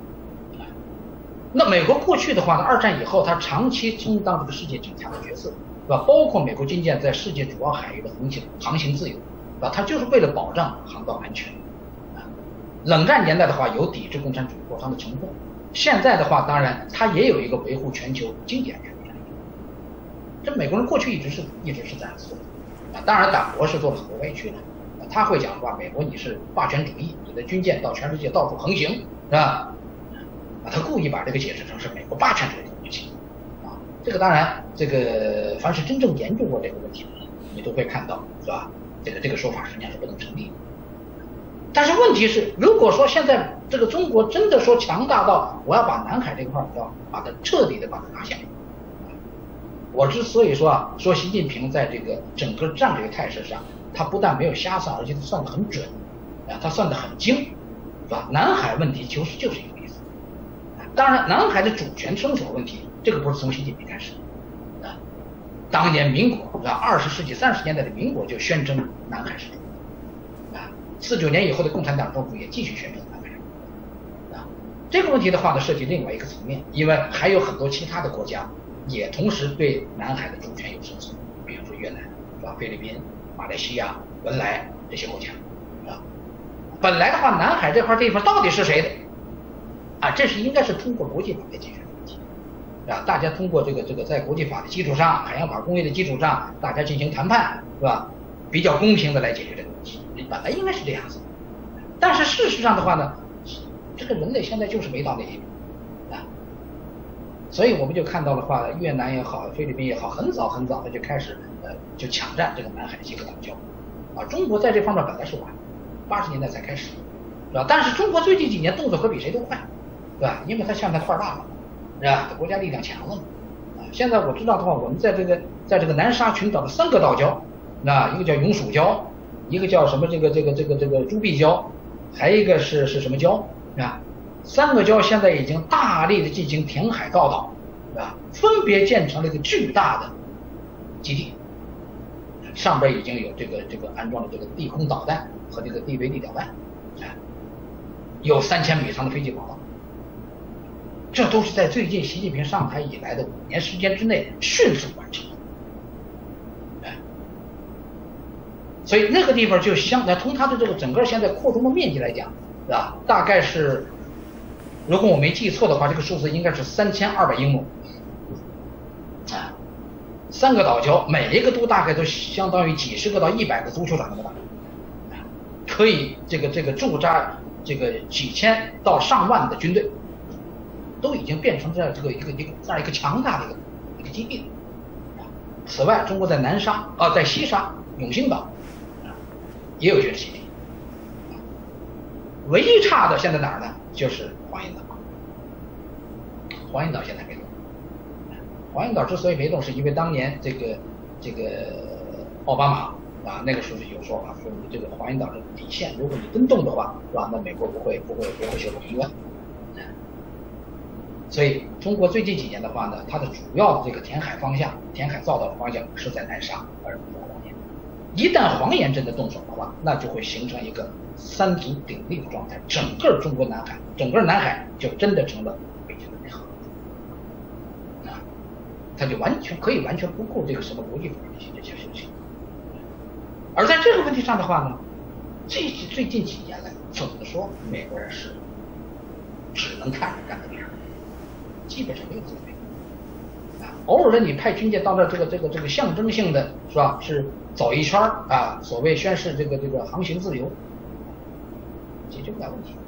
那美国过去的话呢，二战以后它长期充当这个世界警察的角色包括美国军舰在世界主要海域的航行自由它就是为了保障航道安全冷战年代的话有抵制共产主义扩张的成分，现在的话当然它也有一个维护全球经济安全的这样一个。这美国人过去一直是这样做的啊，当然党国是做了很多委屈的。他会讲说美国你是霸权主义，你的军舰到全世界到处横行，是吧？他故意把这个解释成是美国霸权主义的东西啊。这个当然，这个凡是真正研究过这个问题的人，你都会看到，是吧？这个说法实际上是不能成立的。但是问题是，如果说现在这个中国真的说强大到我要把南海这块要把它彻底的把它拿下，我之所以说习近平在这个整个战略态势上，他不但没有瞎算，而且他算得很准，啊，他算得很精，是吧？南海问题就是一个例子。当然，南海的主权伸手问题，这个不是从习近平开始的，啊，当年民国20世纪30年代的民国就宣称南海是主权，啊，49年以后的共产党政府也继续宣称南海是主权，啊，这个问题的话呢，涉及另外一个层面，因为还有很多其他的国家也同时对南海的主权有伸手，比如说越南，是吧？菲律宾、马来西亚、文莱这些国家，啊，本来的话，南海这块地方到底是谁的？啊，这是应该是通过国际法来解决的问题，啊，大家通过这个在国际法的基础上，海洋法公约的基础上，大家进行谈判，是吧？比较公平的来解决这个问题，本来应该是这样子。但是事实上的话呢，这个人类现在就是没到那一步，啊，所以我们就看到的话，越南也好，菲律宾也好，很早的就开始就抢占这个南海的几个岛礁，啊，中国在这方面本来是晚，80年代才开始，是吧？但是中国最近几年动作可比谁都快，对吧？因为它现在块大了，是吧？国家力量强了嘛，啊，现在我知道的话，我们在这个南沙群岛的3个岛礁，那一个叫永暑礁，一个叫什么这个朱碧礁，还一个是什么礁，啊？3个礁现在已经大力的进行填海造岛，是吧？分别建成了一个巨大的基地，上边已经有这个安装了这个地空导弹和这个地围地导弹，有3000米长的飞机跑道，这都是在最近习近平上台以来的5年时间之内迅速完成的。所以那个地方就从它的这个整个现在扩充的面积来讲，是吧？大概是，如果我没记错的话，这个数字应该是3200英亩，啊，3个岛礁，每一个都大概都相当于几十个到100个足球场那么大，可以这个驻扎这个几千到上万的军队，都已经变成这样一个强大的一个基地了。此外，中国在南沙在西沙永兴岛也有军事基地，唯一差的现在哪儿呢？就是黄岩岛。黄岩岛现在没动。黄岩岛之所以没动，是因为当年这个奥巴马啊，那个时候有说法说你这个黄岩岛的底线，如果你真动的话，是吧？那美国不会修补疑问。所以中国最近几年的话呢，它的主要的这个填海造岛的方向是在南沙，而不是黄岩。一旦黄岩真的动手的话，那就会形成一个3足鼎立的状态，整个中国南海，整个南海就真的成了北京的内河，啊，它就可以完全不顾这个什么国际法这些事情。而在这个问题上的话呢，最近几年来，怎么说美国人是只能看着干的，基本上没有作为。偶尔的你派军舰到这个象征性的是吧？是走一圈啊，所谓宣示这个航行自由，解决不了问题。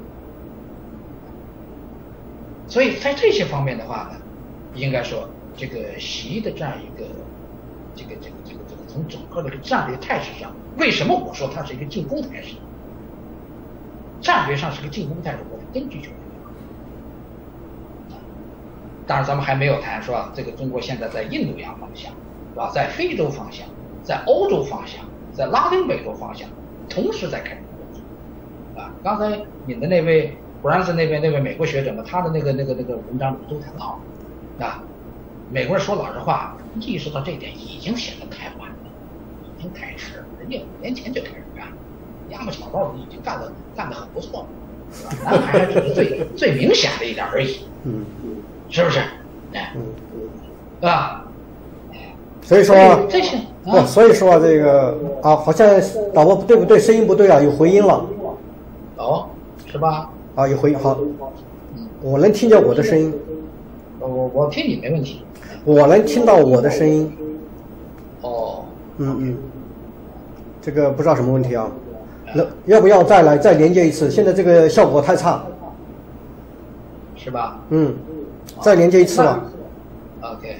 所以在这些方面的话呢，应该说这个习的这样一个从整个的战略态势上，为什么我说它是一个进攻态势？战略上是个进攻态势，我的根据就是。当然咱们还没有谈说这个中国现在在印度洋方向，是吧？在非洲方向，在欧洲方向，在拉丁美洲方向，同时在开展工作。啊，刚才引的那位布兰森那位美国学者呢，他的那个文章里都谈到，啊，美国人说老实话，意识到这一点已经显得太晚了，已经太迟了，人家5年前就开始干，压么草包已经干得很不错了，是吧？南海还只是最明显的一点而已。是不是？啊， 所以说这些所以说这个好像导播对不对？声音不对啊，有回音了。 哦， 是吧？ 啊，有回应，好，我能听见我的声音， 我听你没问题， 我能听到我的声音， 哦， 这个不知道什么问题啊，那要不要再连接一次？现在这个效果太差， 是吧？ 再连接一次吧。 OK。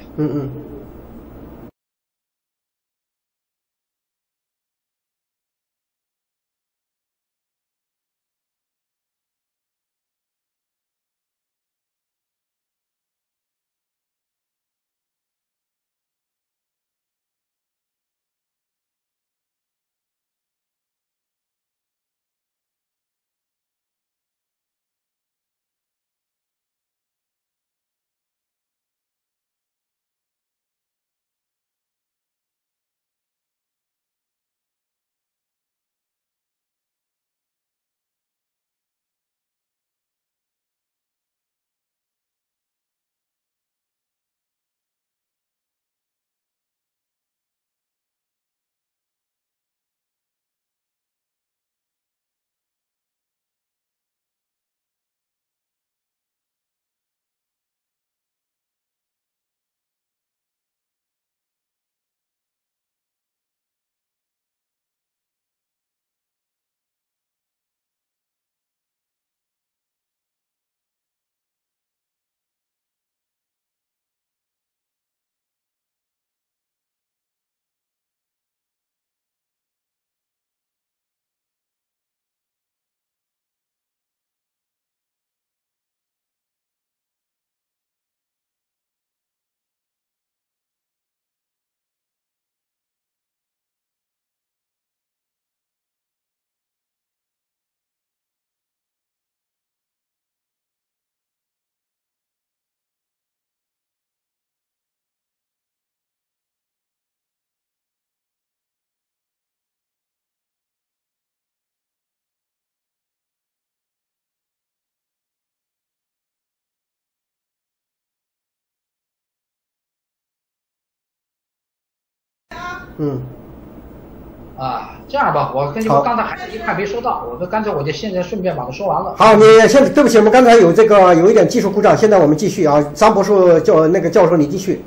这样吧，我刚才还一块没说到，干脆我就现在顺便把它说完了。 好，你现在对不起，我们刚才有一点技术故障，现在我们继续啊，张博士教授你继续。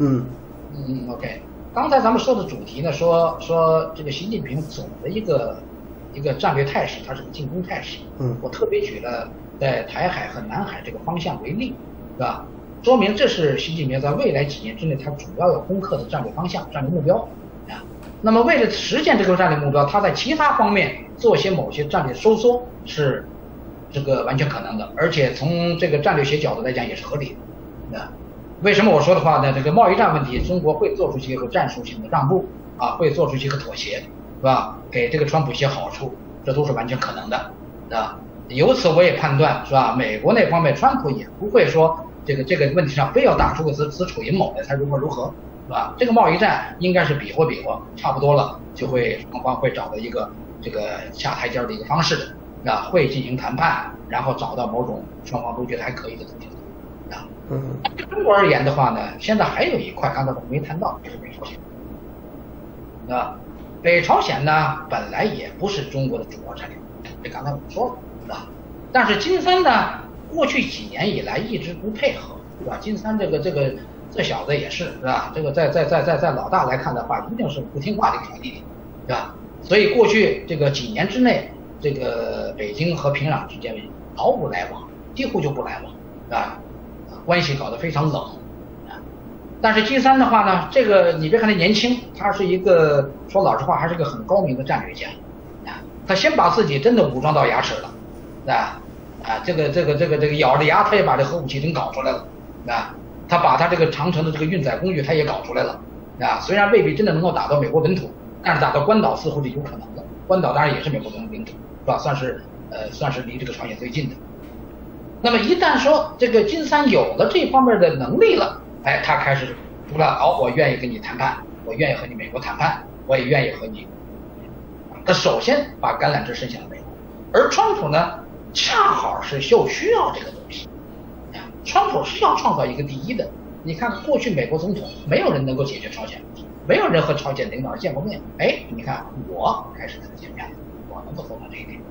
OK， 刚才咱们说的主题呢，说这个习近平总的一个战略态势，它是个进攻态势。我特别举了在台海和南海这个方向为例，是吧？说明这是习近平在未来几年之内他主要要攻克的战略方向、战略目标。那么为了实现这个战略目标，他在其他方面做某些战略收缩是这个完全可能的，而且从这个战略学角度来讲也是合理的。为什么我说的话呢？这个贸易战问题，中国会做出一个战术性的让步会做出一个妥协，是吧？给这个川普一些好处，这都是完全可能的，由此我也判断，是吧？美国那方面，川普也不会说这个问题上非要打出个子丑寅卯来才如何。是吧？这个贸易战应该是比划，差不多了，就会双方会找到一个这个下台阶的一个方式会进行谈判，然后找到某种双方都觉得还可以的东西对中国而言的话呢，现在还有一块刚才我们没谈到，就是北朝鲜北朝鲜呢本来也不是中国的主要战略，这刚才我们说了但是金三呢过去几年以来一直不配合，是吧？金三这小子也是吧？这个在老大来看的话，一定是不听话的一个小弟弟，是吧？所以过去这个几年之内，这个北京和平壤之间毫无来往，几乎就不来往，关系搞得非常冷。但是金三的话呢，这个你别看他年轻，他是一个说老实话还是个很高明的战略家他先把自己真的武装到牙齿了，这个咬着牙他也把这核武器真搞出来了，他把他这个长城的这个运载工具他也搞出来了虽然未必真的能够打到美国本土，但是打到关岛似乎是有可能的。关岛当然也是美国的领土，是吧？算是离这个朝鲜最近的。那么一旦说这个金三有了这方面的能力了，他开始除了我愿意跟你谈判，我愿意和你美国谈判，我也愿意和你。他首先把橄榄枝伸向了美国，而川普呢，恰好是就需要这个东西。川普是要创造一个第一的。你看过去美国总统没有人能够解决朝鲜问题，没有人和朝鲜领导人见过面。你看我开始跟他见面了，我能够做到这一点。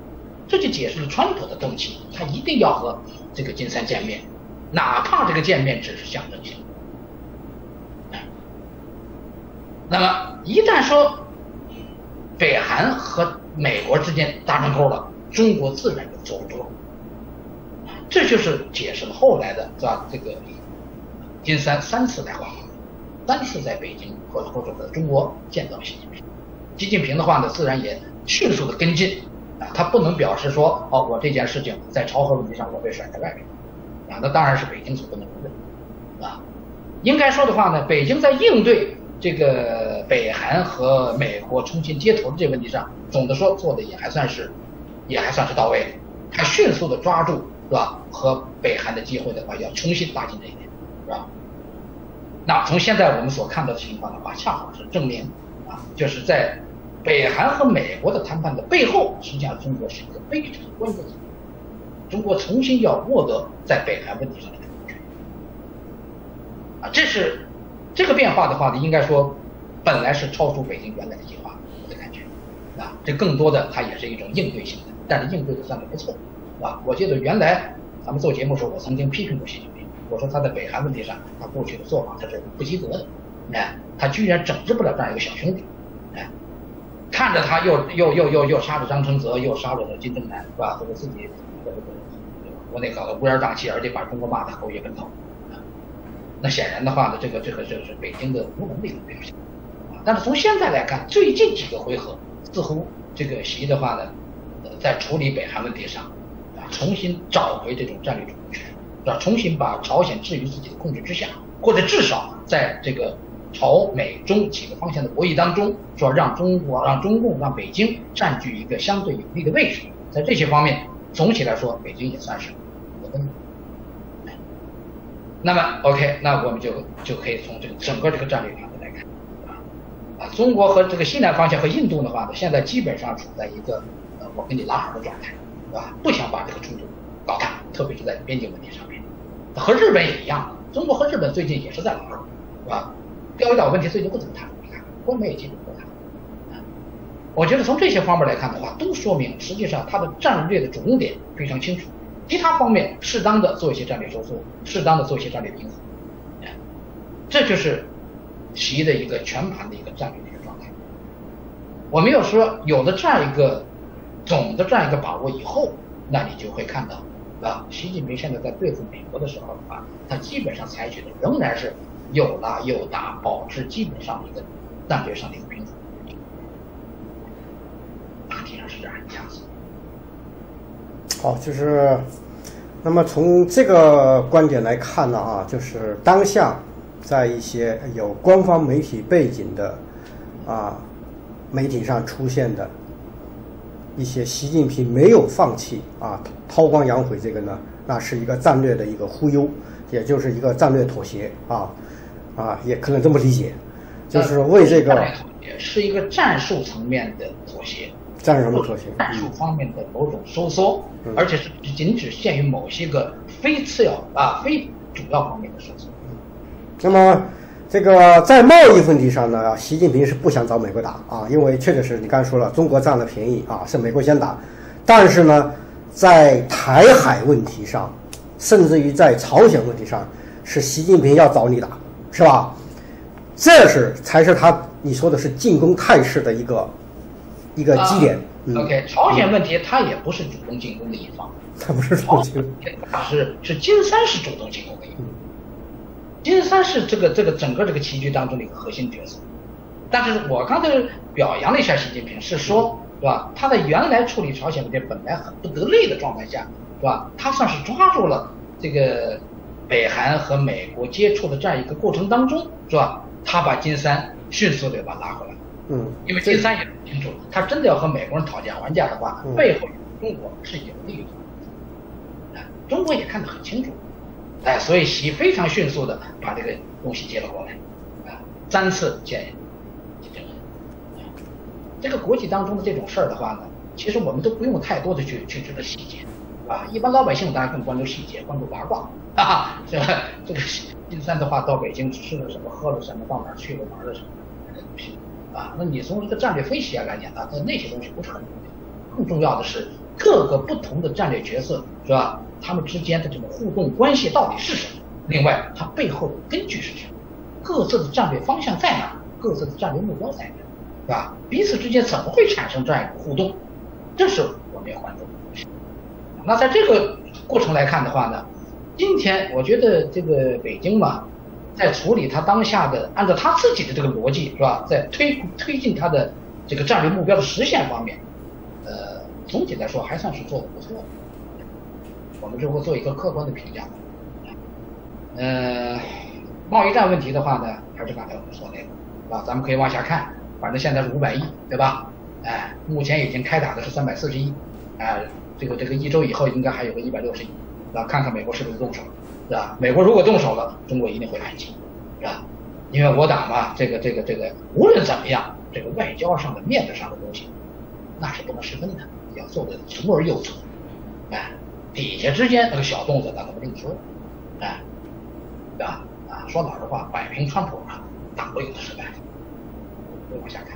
这就解释了川普的动机，他一定要和这个金三见面，哪怕这个见面只是象征性。那么一旦说北韩和美国之间搭上钩了，中国自然就坐不住了。这就是解释了后来的是吧？这个金三次来华，3次在北京或者在中国见到习近平。习近平的话呢，自然也迅速的跟进啊，他不能表示说哦，我这件事情在朝核问题上我被甩在外面啊，那当然是北京所不能容忍啊。应该说的话呢，北京在应对这个北韩和美国重新接头的这个问题上，总的说做的也还算是到位的。他迅速的抓住是吧和北韩的机会的话，要重新搭进这一点，是吧？那从现在我们所看到的情况的话，恰好是证明啊，就是在北韩和美国的谈判的背后，实际上中国是一个非常关键的，中国重新要获得在北韩问题上的主权啊，这个变化的话呢，应该说本来是超出北京原来的计划，我的感觉啊，这更多的它也是一种应对性的，但是应对的算是不错啊。我记得原来咱们做节目的时候，我曾经批评过习近平，我说他在北韩问题上，他过去的做法他是不及格的，哎，他居然整治不了这样一个小兄弟，哎，看着他又杀了张承泽，又杀了金正男，是吧？这个自己国内搞得乌烟瘴气，而且把中国骂得口也跟头。那显然的话呢，这是北京的无能力的表现啊。但是从现在来看，最近几个回合似乎这个习的话呢，在处理北韩问题上啊，重新找回这种战略主动权，是吧？重新把朝鲜置于自己的控制之下，或者至少在这个朝美中几个方向的博弈当中，说让中共让北京占据一个相对有利的位置。在这些方面，总体来说，北京也算是得分。那么 OK， 那我们就可以从这个整个这个战略上来看啊，中国和这个西南方向和印度的话呢，现在基本上处在一个我跟你拉好的状态，是吧？不想把这个冲突搞大，特别是在边境问题上面。和日本也一样，中国和日本最近也是在拉，是吧？钓鱼岛问题最近不怎么谈，你看官媒也基本不谈。我觉得从这些方面来看的话，都说明实际上它的战略的主动点非常清楚。其他方面适当的做一些战略收缩，适当的做一些战略平衡，这就是习的一个全盘的一个战略的一个状态。我没有说有了这样一个总的这样一个把握以后，那你就会看到啊，习近平现在在对付美国的时候啊，他基本上采取的仍然是又拉又打，保持基本上一个战略上的一个平衡。大体上是这样一个样子。 好，那么从这个观点来看呢啊，就是当下在一些有官方媒体背景的媒体上出现的一些习近平没有放弃韬光养晦，这个呢，那是一个战略的一个忽悠，也就是一个战略妥协也可能这么理解，就是为这个是一个战术层面的妥协。 战术妥协， 战术方面的某种收缩，而且是仅只限于某些个非次要非主要方面的收缩。 那么这个在贸易问题上呢，习近平是不想找美国打因为确实是你刚才说了，中国占了便宜是美国先打，但是呢，在台海问题上，甚至于在朝鲜问题上，是习近平要找你打，是吧？这才是你说的是进攻态势的一个基点。 OK， 朝鲜问题他也不是主动进攻的一方， 他不是主动进攻， 是金三是主动进攻的一方。金三是这个整个这个棋局当中的一个核心角色。但是我刚才表扬了一下习近平，是说，是吧？他在原来处理朝鲜问题本来很不得力的状态下，是吧？他算是抓住了这个北韩和美国接触的这样一个过程当中，是吧？他把金三迅速的把他拉回来。因为金三也很清楚，他真的要和美国人讨价还价的话，背后中国是有利于他的，中国也看得很清楚，所以习非常迅速的把这个东西接了过来，3次见这个国际当中的这种事儿的话呢，其实我们都不用太多的去知道细节，一般老百姓当然更关注细节，关注八卦这个金三的话到北京吃了什么，喝了什么，到哪儿去了，玩了什么，这个东西。那你从这个战略分析来讲呢，那些东西不是很重要，更重要的是各个不同的战略角色是吧？他们之间的这种互动关系到底是什么？另外，它背后的根据是什么？各自的战略方向在哪？各自的战略目标在哪？是吧？彼此之间怎么会产生这样一个互动？这是我们要关注的。那在这个过程来看的话呢，今天我觉得这个北京嘛，在处理它当下的按照它自己的这个逻辑是吧，在推进它的这个战略目标的实现方面，总体来说还算是做得不错的。我们就会做一个客观的评价。贸易战问题的话呢，还是刚才我们说那个，是吧？咱们可以往下看，反正现在是500亿，对吧？目前已经开打的是340亿，这个一周以后应该还有个160亿，是吧？看看美国是不是动手，是吧？美国如果动手了，中国一定会安静，是吧？因为我党嘛，这个无论怎么样，这个外交上的面子上的东西，那是不能失分的，要做的从而又足，底下之间那个小动作咱们另说，对吧？说老实话，摆平川普啊，党都有的是办法。再往下看。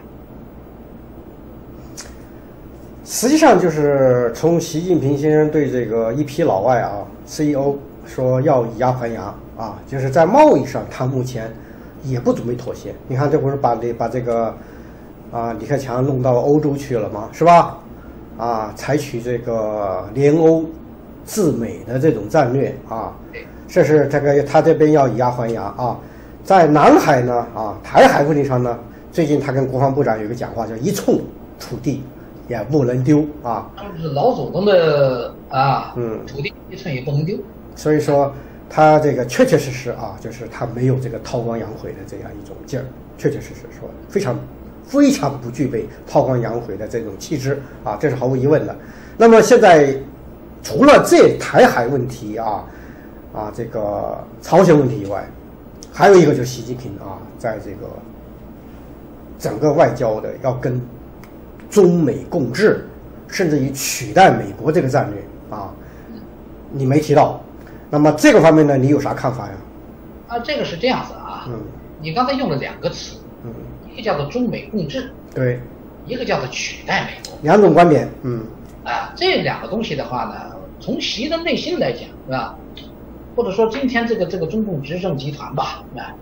实际上就是从习近平先生对这个一批老外CEO 说要以牙还牙就是在贸易上他目前也不准备妥协。你看这不是把这个李克强弄到欧洲去了吗？是吧？采取这个联欧制美的这种战略这是这个他这边要以牙还牙在南海呢台海问题上呢，最近他跟国防部长有一个讲话，叫一寸土地也不能丢就是老祖宗的土地一寸也不能丢。 所以说他这个确确实实就是他没有这个韬光养晦的这样一种劲儿，确确实实说非常非常不具备韬光养晦的这种气质这是毫无疑问的。那么现在除了这台海问题这个朝鲜问题以外，还有一个就是习近平在这个整个外交的要跟中美共治，甚至于取代美国这个战略你没提到。那么这个方面呢，你有啥看法呀？ 这个是这样子你刚才用了2个词，一个叫做中美共治， 对， 一个叫做取代美国， 两种观点。 这2个东西的话呢，从习的内心来讲，是吧？或者说今天这个中共执政集团吧，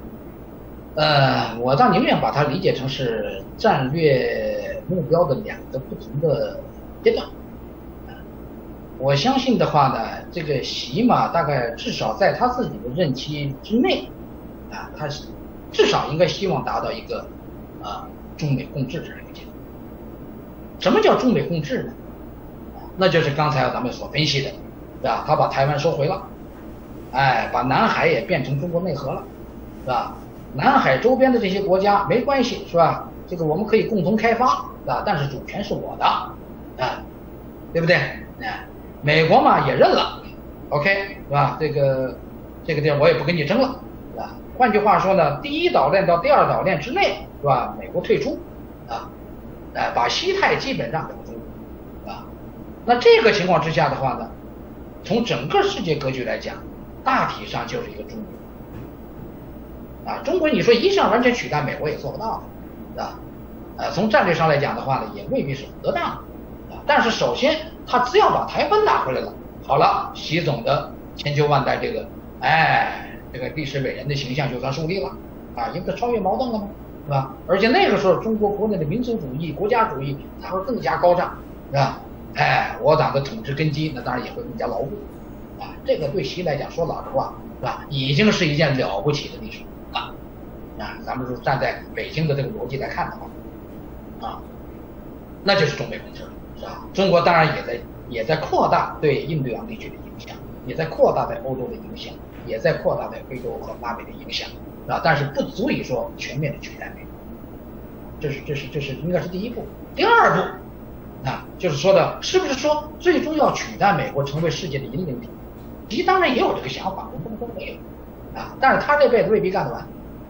我倒宁愿把它理解成是战略目标的2个不同的阶段。我相信的话呢，这个习嘛，大概至少在他自己的任期之内，他至少应该希望达到一个中美共治这样一个阶段。什么叫中美共治呢？那就是刚才咱们所分析的，是吧？他把台湾收回了，把南海也变成中国内河了，是吧？南海周边的这些国家没关系，是吧？这个我们可以共同开发，是吧？但是主权是我的，对不对？美国嘛也认了 ，OK， 是吧？这个地儿我也不跟你争了，是吧？换句话说呢，第1岛链到第2岛链之内，是吧？美国退出，把西太基本让给了中国，那这个情况之下的话呢，从整个世界格局来讲，大体上就是一个中国，中国你说一下完全取代美国也做不到的，从战略上来讲的话呢，也未必是得当的。但是首先他只要把台湾拿回来了，好了，习总的千秋万代这个历史伟人的形象就算树立了因为超越毛泽东了嘛，是吧？而且那个时候中国国内的民族主义、国家主义才会更加高涨，是吧？我党的统治根基那当然也会更加牢固这个对习来讲，说老实话，是吧？已经是一件了不起的历史咱们说站在北京的这个逻辑来看的话那就是中美共治了。是吧？中国当然也在扩大对印度洋地区的影响，也在扩大在欧洲的影响，也在扩大在非洲和拉美的影响，是吧？但是不足以说全面的取代美国，这是应该是第1步。第2步就是说的是不是说最终要取代美国成为世界的引领者？习当然也有这个想法，我不能说没有但是他这辈子未必干得完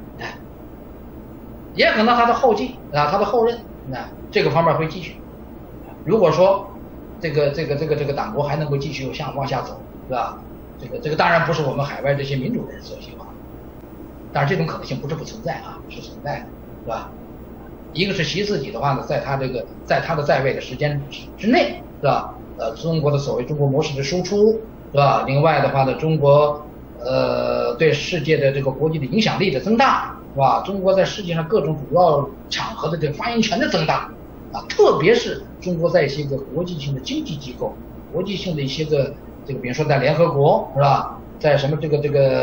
也可能他的后继他的后任这个方面会继续。如果说这个党国还能够继续往下走，是吧？这个当然不是我们海外这些民主人所希望，但是这种可能性不是不存在是存在的，是吧？一个是习自己的话呢，在他的在位的时间之内，是吧？ 中国的所谓中国模式的输出，是吧？另外的话呢，中国对世界的这个国际的影响力的增大，是吧？中国在世界上各种主要场合的这个发言权的增大，特别是中国在一些个国际性的经济机构、国际性的一些个这个，比如说在联合国，是吧？在什么这个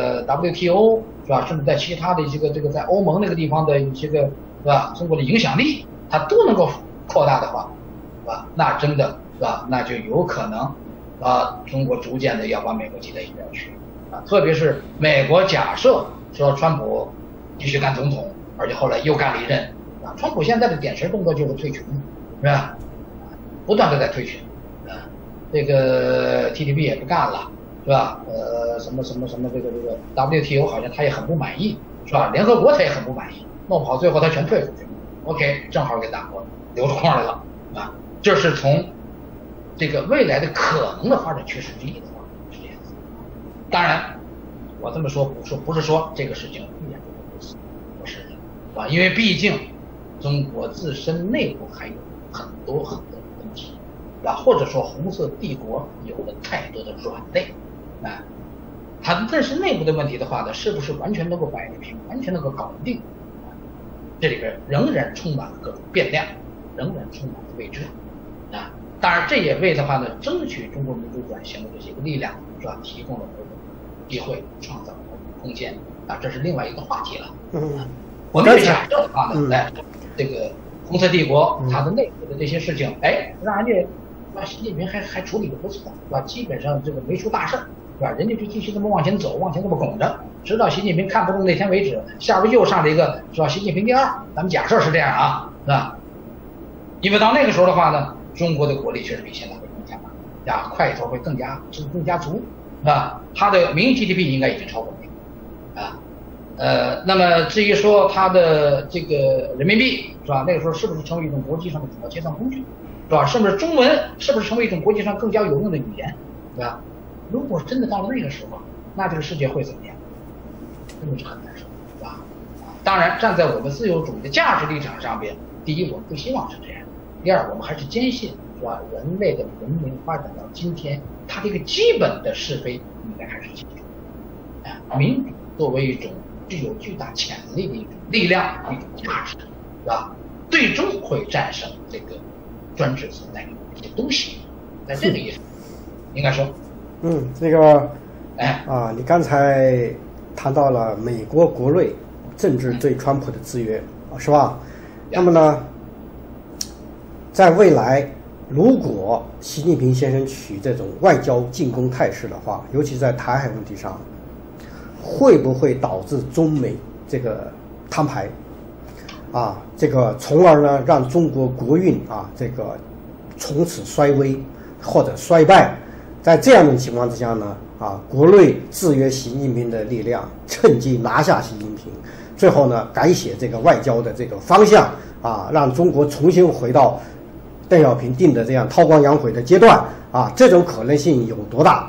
WTO， 是吧？甚至在其他的一些个这个在欧盟那个地方的一些个，是吧？中国的影响力，它都能够扩大的话，是吧？那真的是吧？那就有可能中国逐渐的要把美国挤在一边去特别是美国假设说川普继续干总统，而且后来又干了一任川普现在的典型动作就是退群，是吧？不断的在退群这个 TTP 也不干了，是吧？什么这个 WTO 好像他也很不满意，是吧？联合国他也很不满意，弄不好最后他全退出去。OK， 正好给打过留出空来了这是从这个未来的可能的发展趋势之一的话是这样子。当然，我这么说不是说这个事情一点都不是的，因为毕竟中国自身内部还有很多问题，或者说红色帝国有了太多的软肋它但是内部的问题的话呢，是不是完全能够摆平，完全能够搞定？这里边仍然充满了各种变量，仍然充满了未知当然这也为的话呢，争取中国民主转型的这些个力量，是吧？提供了某种机会，创造了某种空间这是另外一个话题了。我们假设的话呢，这个红色帝国它的内部的这些事情，让人家习近平还处理的不错，是吧？基本上这个没出大事，是吧？人家就继续这么往前走，往前这么拱着，直到习近平看不动那天为止，下边又上了一个，是吧？习近平第二，咱们假设是这样是吧？因为到那个时候的话呢，中国的国力确实比现在会更强块头会更加足它的民营 GDP 应该已经超过美国那么至于说它的这个人民币是吧？那个时候是不是成为一种国际上的主要结算工具，是吧？甚至中文是不是成为一种国际上更加有用的语言，对吧？如果真的到了那个时候，那这个世界会怎么样？真的是很难说，是吧？当然，站在我们自由主义的价值立场上边，第一，我们不希望是这样；第二，我们还是坚信，是吧？人类的文明发展到今天，它这个基本的是非应该还是清楚。民主作为一种具有巨大潜力的一种力量、一种价值，是吧？最终会战胜这个专制所带来的一些东西。在这个意思，应该说， 这个，你刚才谈到了美国国内政治对川普的制约，是吧？那么呢，在未来，如果习近平先生取这种外交进攻态势的话，尤其在台海问题上，会不会导致中美这个摊牌？这个从而呢让中国国运这个从此衰微或者衰败？在这样的情况之下呢，国内制约习近平的力量趁机拿下习近平，最后呢改写这个外交的这个方向让中国重新回到邓小平定的这样韬光养晦的阶段这种可能性有多大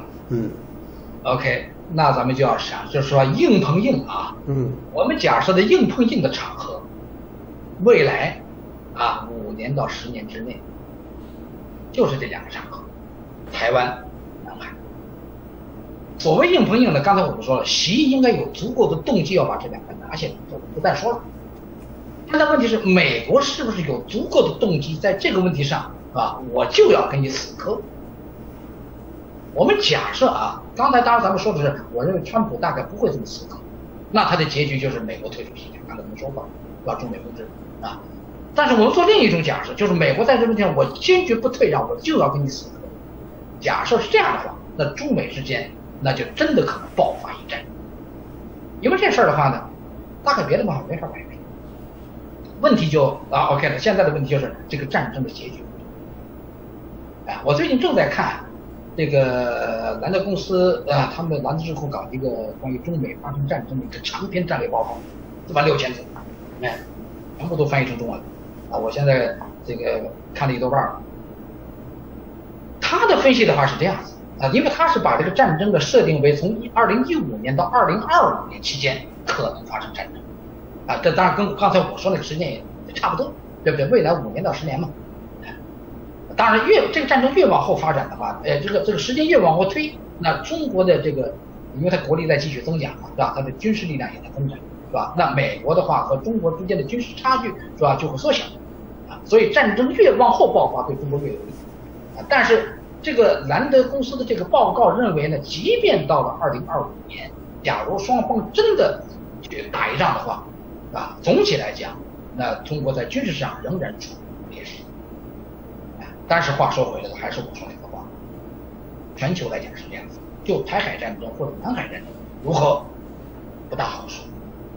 ？OK， 那咱们就要想，就是说硬碰硬我们假设的硬碰硬的场合，未来5年到10年之内，就是这两个场合，台湾、南海。所谓硬碰硬呢，刚才我们说了，习应该有足够的动机要把这两个拿下来，这我不再说了。现在问题是，美国是不是有足够的动机在这个问题上我就要跟你死磕？我们假设刚才当然咱们说的是，我认为川普大概不会这么死磕，那他的结局就是美国退出协议，刚才我们说过了，中美共治但是我们做另一种假设，就是美国在这个问题上我坚决不退让，我就要跟你死磕。假设是这样的话，那中美之间那就真的可能爆发一战。因为这事儿的话呢，大概别的办法没法摆平。问题就OK 了，现在的问题就是这个战争的结局。我最近正在看这个兰德公司他们的兰德智库搞一个关于中美发生战争的一个长篇战略报告，46000字，全部都翻译成中文我现在这个看了一多半了。他的分析的话是这样子因为他是把这个战争的设定为从2015年到2025年期间可能发生战争这当然跟刚才我说那个时间也差不多，对不对？未来5年到10年嘛当然这个战争越往后发展的话，这个时间越往后推，那中国的这个，因为它国力在继续增长嘛，是吧？它的军事力量也在增长，是吧？那美国的话和中国之间的军事差距，是吧，就会缩小，啊，所以战争越往后爆发，对中国越有利，啊，但是这个兰德公司的这个报告认为呢，即便到了2025年，假如双方真的去打一仗的话，啊，总体来讲，那中国在军事上仍然处于劣势。但是话说回来了，还是我说那个话，全球来讲是这样子，就台海战争或者南海战争如何不大好说。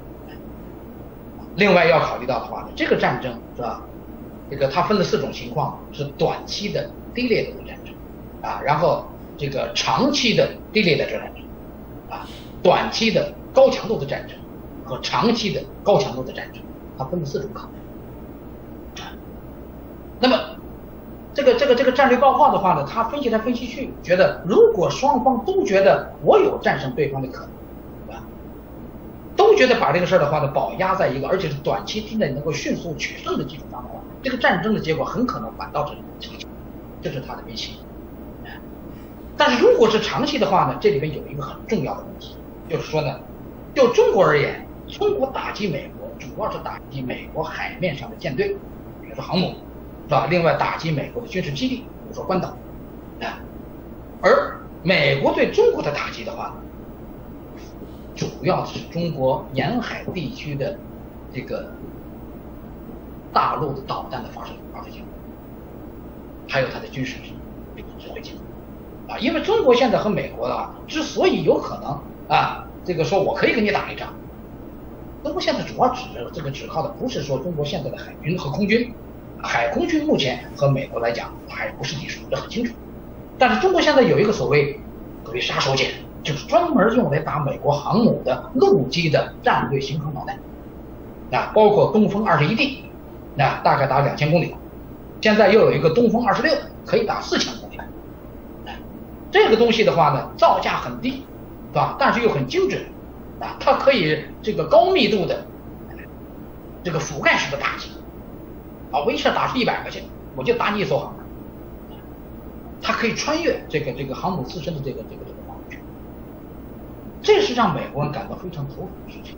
另外要考虑到的话呢，这个战争是吧？这个它分了4种情况，是短期的低劣度的战争啊，然后这个长期的低劣的战争啊，短期的高强度的战争和长期的高强度的战争，它分了4种考虑。那么这个战略报告的话呢，他分析来分析去，觉得如果双方都觉得我有战胜对方的可能，对吧？都觉得把这个事儿的话呢保压在一个而且是短期之内能够迅速取胜的基础上的话，这个战争的结果很可能反倒是长期，这是他的分析。但是如果是长期的话呢，这里边有一个很重要的问题，就是说呢，就中国而言，中国打击美国主要是打击美国海面上的舰队，比如说航母。是吧？另外打击美国的军事基地，比如说关岛，啊，而美国对中国的打击的话，主要是中国沿海地区的这个大陆的导弹的发射性，还有它的军事指挥性，啊，因为中国现在和美国啊，之所以有可能啊，这个说我可以跟你打一仗，中国现在主要只靠的不是说中国现在的海军和空军。海空军目前和美国来讲还不是敌手，这很清楚。但是中国现在有一个所谓杀手锏，就是专门用来打美国航母的陆基的战略巡航导弹，啊，包括东风21D，那大概打2000公里，现在又有一个东风26，可以打4000公里。这个东西的话呢，造价很低，是吧？但是又很精准，啊，它可以这个高密度的这个覆盖式的打击。啊，我一下打出100个去，我就打你一艘航母，它可以穿越这个航母自身的这个防御圈，这是让美国人感到非常头疼的事情。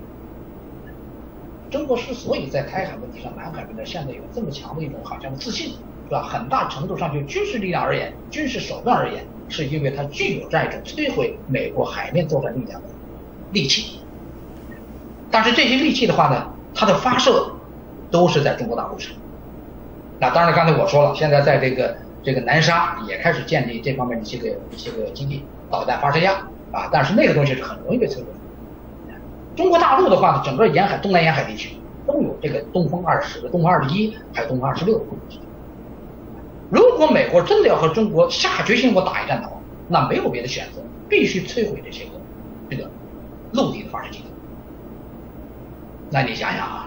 中国之所以在台海问题上、南海问题上现在有这么强的一种好像自信，是吧？很大程度上就军事力量而言、军事手段而言，是因为它具有这样一种摧毁美国海面作战力量的利器。但是这些利器的话呢，它的发射都是在中国大陆上。那当然，刚才我说了，现在在这个南沙也开始建立这方面的一些个基地，导弹发射架啊，但是那个东西是很容易被摧毁的。中国大陆的话呢，整个东南沿海地区都有这个东风20、东风21，还有东风26。如果美国真的要和中国下决心我打一战的话，那没有别的选择，必须摧毁这个陆地的发射基地。那你想想啊。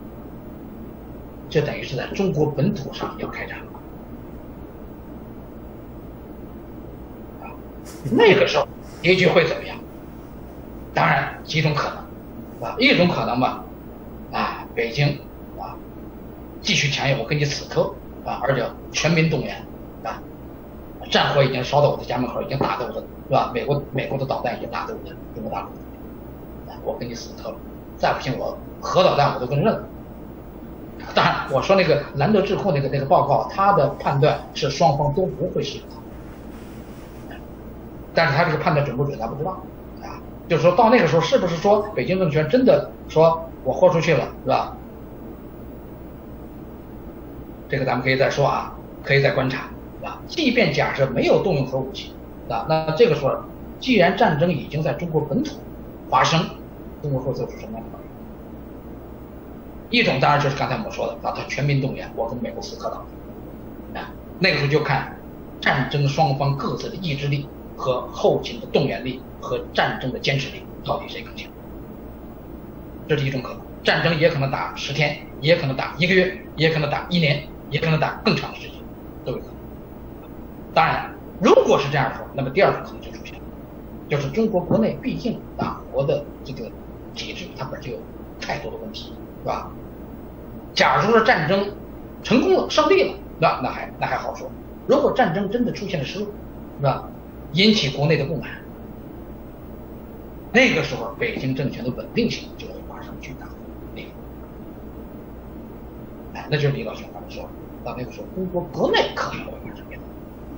这等于是在中国本土上要开战了，啊，那个时候结局会怎么样？当然几种可能，啊，一种可能嘛，啊，北京啊继续强硬，我跟你死磕啊，而且全民动员啊，战火已经烧到我的家门口，已经打到我的是吧？美国的导弹已经打到我的中国大陆，啊，我跟你死磕了，再不行我核导弹我都跟认了。当然，我说那个兰德智库那个报告，他的判断是双方都不会试图，但是他这个判断准不准咱不知道啊。就是说到那个时候，是不是说北京政权真的说我豁出去了，是吧？这个咱们可以再说啊，可以再观察，啊。即便假设没有动用核武器，啊，那这个时候，既然战争已经在中国本土发生，中国会做出什么样的反应？一种当然就是刚才我们说的，把它全民动员，我跟美国死磕到底，啊，那个时候就看战争双方各自的意志力和后勤的动员力和战争的坚持力到底谁更强。这是一种可能，战争也可能打10天，也可能打1个月，也可能打1年，也可能打更长的时间，都有可能。当然，如果是这样的话，那么第二种可能就出现了，就是中国国内毕竟党国的这个体制，它本就有太多的问题。是吧？假如说战争成功了、胜利了， 那还好说。如果战争真的出现了失误，是吧？引起国内的不满，那个时候北京政权的稳定性就会发生巨大的变化。那就是李老师刚才说，到那个时候中国国内可能会发生变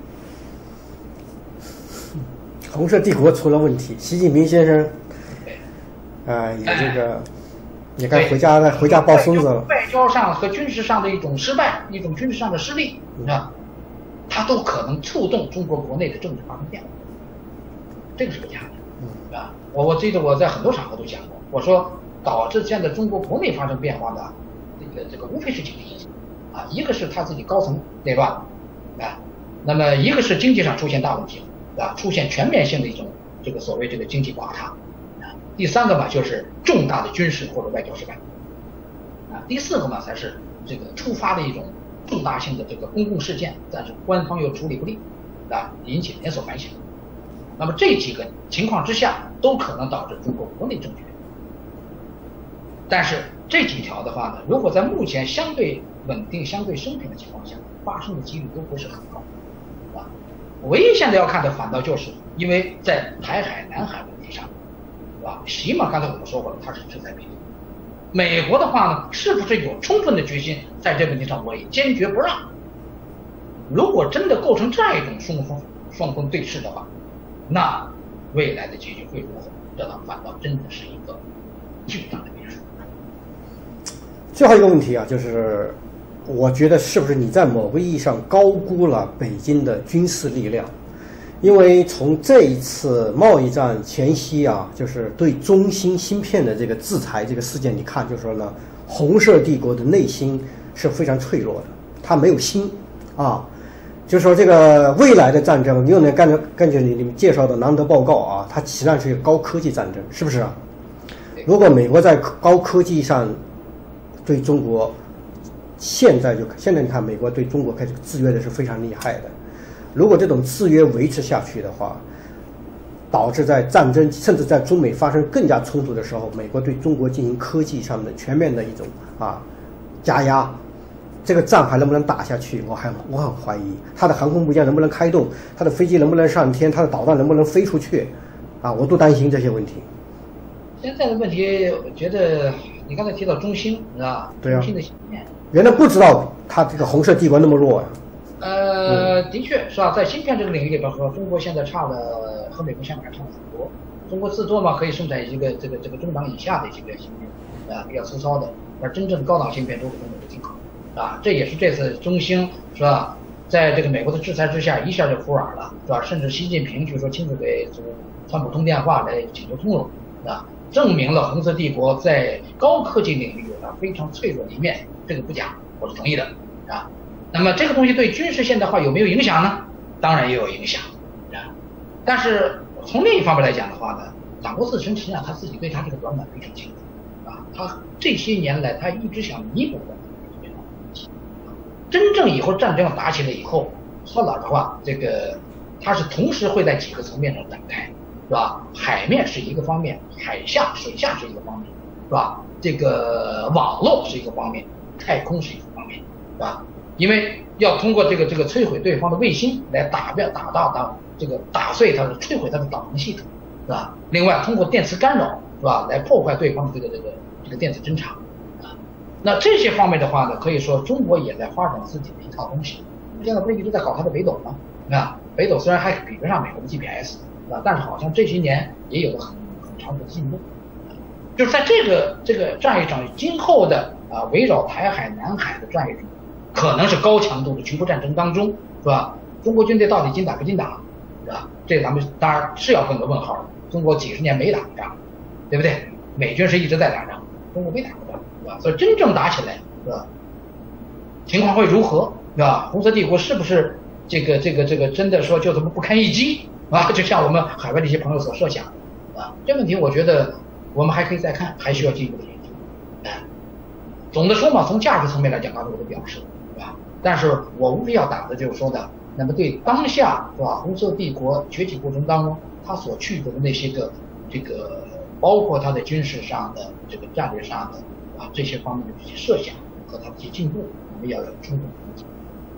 化。 红色帝国出了问题，习近平先生，也这个，你看回家抱孙子了。 外交上和军事上的一种失败，一种军事上的失利，它都可能触动中国国内的政治发生变化，这个是不假的，啊，我记得我在很多场合都讲过，我说导致现在中国国内发生变化的这个无非是几个因素，啊，一个是他自己高层内乱，啊，那么一个是经济上出现大问题，啊，出现全面性的一种这个所谓这个经济垮塌，啊，第三个嘛就是重大的军事或者外交失败，啊，第四个嘛才是这个突发的一种重大性的这个公共事件，但是官方又处理不力，啊，引起连锁反响。那么这几个情况之下，都可能导致中国国内政局。但是这几条的话呢，如果在目前相对稳定、相对升平的情况下，发生的几率都不是很高，啊，唯一现在要看的反倒就是因为在台海、南海问题上，是吧？习嘛，刚才我们说过了，他是志在必得。美国的话呢，是不是有充分的决心在这个问题上我也坚决不让？如果真的构成这样一种双方对峙的话，那未来的结局会如何？这倒反倒真的是一个巨大的变数。 最后一个问题啊，就是我觉得是不是你在某个意义上高估了北京的军事力量？因为从这一次贸易战前夕啊，就是对中兴芯片的这个制裁这个事件，你看，就是说呢，红色帝国的内心是非常脆弱的，它没有心啊。就是说这个未来的战争，你又能根据你们介绍的南德报告啊，它实际上是一个高科技战争，是不是啊？如果美国在高科技上对中国，现在你看，美国对中国开始制约的是非常厉害的。如果这种制约维持下去的话，导致在战争甚至在中美发生更加冲突的时候，美国对中国进行科技上的全面的一种加压，这个仗还能不能打下去？我很怀疑，它的航空母舰能不能开动，它的飞机能不能上天，它的导弹能不能飞出去，我都担心这些问题。 现在的问题，我觉得你刚才提到中兴，是吧？ 对啊。 中兴的芯片， 原来不知道它这个红色帝国那么弱呀。 的确是吧，在芯片这个领域里边和中国现在和美国、香港差了很多。中国自作嘛，可以生产一个这个中档以下的一个芯片，比较粗糙的，而真正高档芯片都是从美国进口，这也是这次中兴是吧，在这个美国的制裁之下，一下就服软了，是吧？甚至习近平据说亲自给川普通电话来请求通融，证明了红色帝国在高科技领域有它非常脆弱的一面，这个不假，我是同意的，那么这个东西对军事现代化有没有影响呢？当然也有影响，但是从另一方面来讲的话呢，党国自身实际上他自己对他这个短板非常清楚，他这些年来他一直想弥补的这个问题，真正以后战争要打起来以后，说老实话，这个他是同时会在几个层面上展开，是吧？海面是一个方面，水下是一个方面，是吧？这个网络是一个方面，太空是一个方面，是吧？因为要通过这个摧毁对方的卫星来打碎它的摧毁它的导航系统，是吧？另外通过电磁干扰，是吧，来破坏对方的这个电子侦察，那这些方面的话呢，可以说中国也在发展自己的一套东西。现在不是一直在搞它的北斗吗？北斗虽然还比不上美国的 GPS， 但是好像这些年也有了很长的进步。就是在这样一场今后的围绕台海、南海的这样一种可能是高强度的局部战争当中，是吧？中国军队到底精打不精打，是吧？这咱们当然是要问个问号的。中国几十年没打过仗，对不对？美军是一直在打仗，中国没打过仗，是吧？所以真正打起来，是吧？情况会如何，是吧？红色帝国是不是这个真的说就这么不堪一击就像我们海外的一些朋友所设想这问题我觉得我们还可以再看，还需要进一步的研究总的说嘛，从价值层面来讲，刚才我都表示，是吧？但是我无非要打的就是说的，那么对当下，是吧？红色帝国崛起过程当中，它所取得的那些个包括它的军事上的战略上的这些方面的这些设想和它的一些进步，我们要有充分的理解。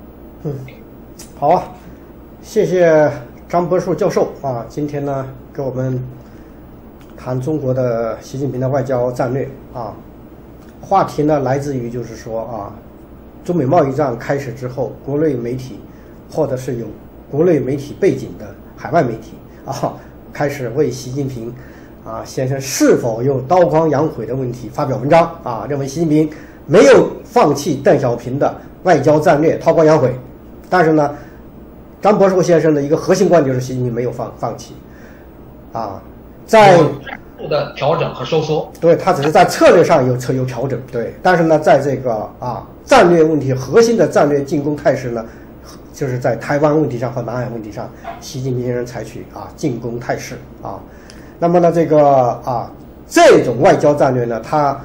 好啊，谢谢张博树教授啊，今天呢给我们谈中国的习近平的外交战略啊，话题呢来自于就是说啊，中美贸易战开始之后，国内媒体或者是有国内媒体背景的海外媒体啊，开始为习近平先生是否有刀光养晦的问题发表文章啊，认为习近平没有放弃邓小平的外交战略韬光养晦，但是呢，张博树先生的一个核心观点就是习近平没有放弃在的调整和收缩， 对，他只是在策略上有调整，对，但是呢，在这个战略问题核心的战略进攻态势呢，就是在台湾问题上和南海问题上，习近平先生采取进攻态势啊。那么呢，这个这种外交战略呢，它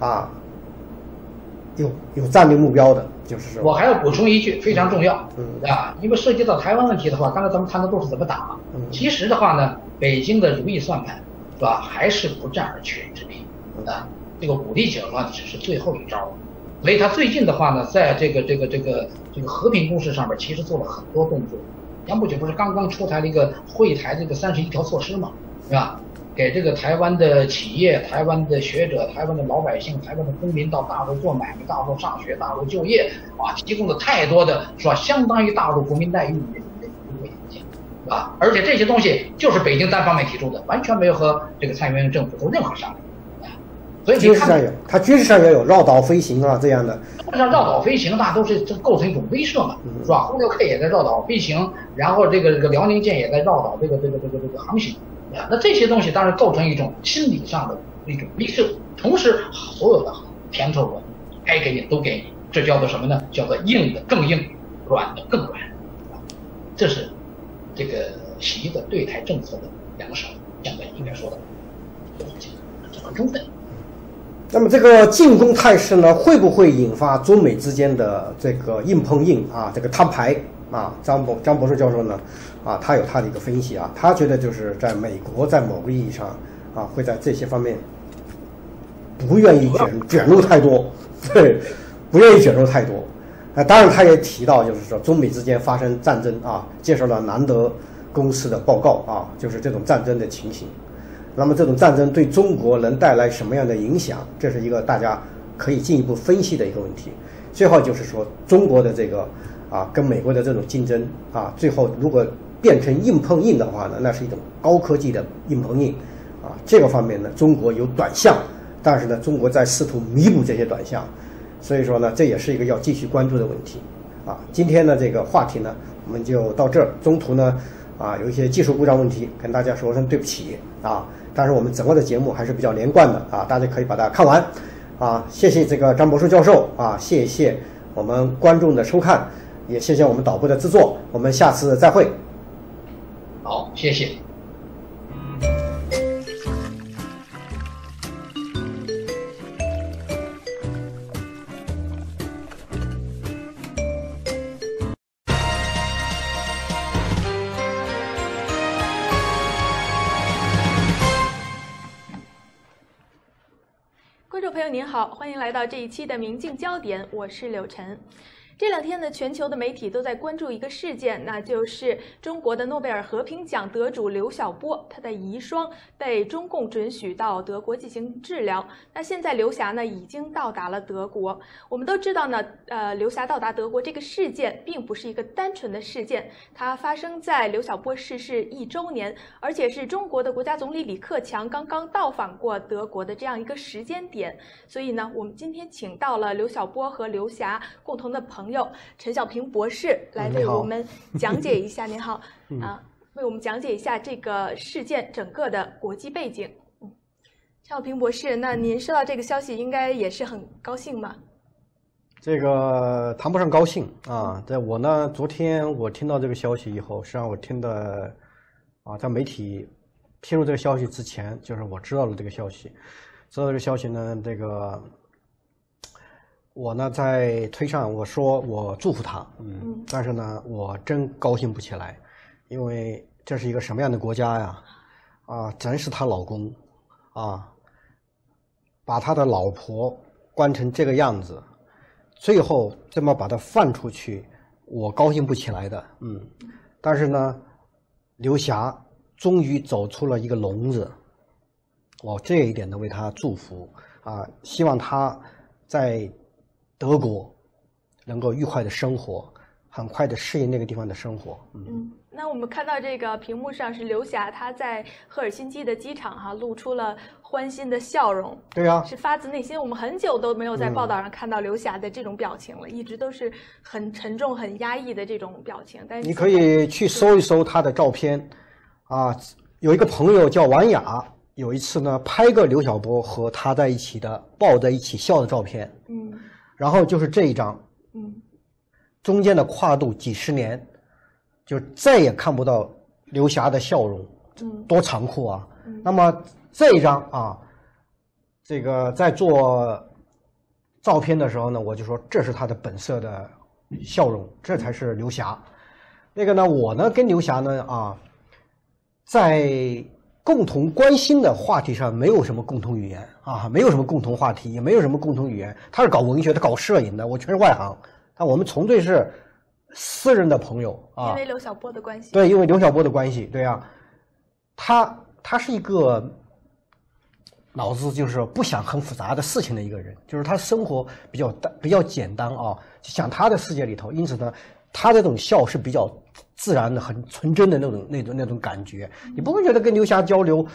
有战略目标的，就是说， 我还要补充一句，非常重要，因为涉及到台湾问题的话，刚才咱们谈的都是怎么打嘛，其实的话呢，北京的如意算盘，是吧，还是不战而屈人之兵这个武力解放只是最后一招，所以他最近的话呢，在这个和平攻势上面，其实做了很多动作。前不久不是刚刚出台了一个会台这个31条措施嘛，是吧？给这个台湾的企业、台湾的学者、台湾的老百姓、台湾的公民到大陆做买卖、大陆上学、大陆就业提供了太多的是吧，相当于大陆国民待遇的优惠条件，是吧？而且这些东西就是北京单方面提出的，完全没有和这个蔡英文政府做任何商量。所以军事上有，它军事上也有绕岛飞行这样的。 像绕岛飞行，那都是构成一种威慑嘛，是吧？轰六 K 也在绕岛飞行，然后这个辽宁舰也在绕岛这个航行。那这些东西当然构成一种心理上的一种威慑，同时所有的甜头我该给你都给你，这叫做什么呢？叫做硬的更硬，软的更软。这是这个习的对台政策的两手，现在应该说的很充分。 那么这个进攻态势呢，会不会引发中美之间的这个硬碰硬这个摊牌张博士教授呢他有他的一个分析他觉得就是在美国在某个意义上会在这些方面不愿意卷入太多，对，不愿意卷入太多。当然他也提到就是说中美之间发生战争介绍了南德公司的报告就是这种战争的情形。那么这种战争对中国能带来什么样的影响？这是一个大家可以进一步分析的一个问题。最后就是说中国的这个跟美国的这种竞争最后如果变成硬碰硬的话呢，那是一种高科技的硬碰硬这个方面呢，中国有短项，但是呢，中国在试图弥补这些短项，所以说呢，这也是一个要继续关注的问题今天呢这个话题呢，我们就到这儿。中途呢有一些技术故障问题，跟大家说声对不起但是我们整个的节目还是比较连贯的大家可以把它看完谢谢这个张博士教授谢谢我们观众的收看，也谢谢我们导播的制作，我们下次再会。 好，谢谢。 观众朋友您好，欢迎来到这一期的明镜焦点，我是柳晨。这两天呢，全球的媒体都在关注一个事件，那就是中国的诺贝尔和平奖得主刘晓波，他的遗孀被中共准许到德国进行治疗。那现在刘霞呢已经到达了德国。我们都知道呢，刘霞到达德国这个事件并不是一个单纯的事件，它发生在刘晓波逝世1周年，而且是中国的国家总理李克强刚刚到访过德国的这样一个时间点。所以呢，我们今天请到了刘晓波和刘霞共同的朋友陈小平博士来为我们讲解一下。您好，为我们讲解一下这个事件整个的国际背景。陈小平博士，那您收到这个消息应该也是很高兴吗？ 这个谈不上高兴在我呢，昨天我听到这个消息以后，实际上我听的在媒体披露这个消息之前，就是我知道了这个消息。知道这个消息呢，这个我呢在推上我说我祝福他，但是呢我真高兴不起来，因为这是一个什么样的国家呀？真是她老公把他的老婆关成这个样子，最后这么把他放出去， 我高兴不起来的，但是呢，刘霞终于走出了一个笼子，我这一点呢为他祝福啊，希望他在德国能够愉快的生活，很快的适应那个地方的生活。 那我们看到这个屏幕上是刘霞，她在赫尔辛基的机场露出了欢欣的笑容。 对啊， 是发自内心。我们很久都没有在报道上看到刘霞的这种表情了，一直都是很沉重、很压抑的这种表情。但是你可以去搜一搜她的照片，啊，有一个朋友叫王雅，有一次呢拍个刘晓波和她在一起的抱在一起笑的照片，然后就是这一张，中间的跨度几十年。就再也看不到刘霞的笑容，多残酷啊！那么这一张啊，这个在做照片的时候呢，我就说这是她的本色的笑容，这才是刘霞。那个呢，我呢跟刘霞呢啊，在共同关心的话题上没有什么共同语言啊，没有什么共同话题，也没有什么共同语言。他是搞文学，他搞摄影的，我全是外行。但我们纯粹是私人的朋友啊， 因为刘晓波的关系。 对，因为刘晓波的关系，对啊，他是一个脑子就是不想很复杂的事情的一个人，就是他生活比较简单啊，想他的世界里头，因此呢，他的这种笑是比较自然的、很纯真的那种感觉，你不会觉得跟刘霞交流，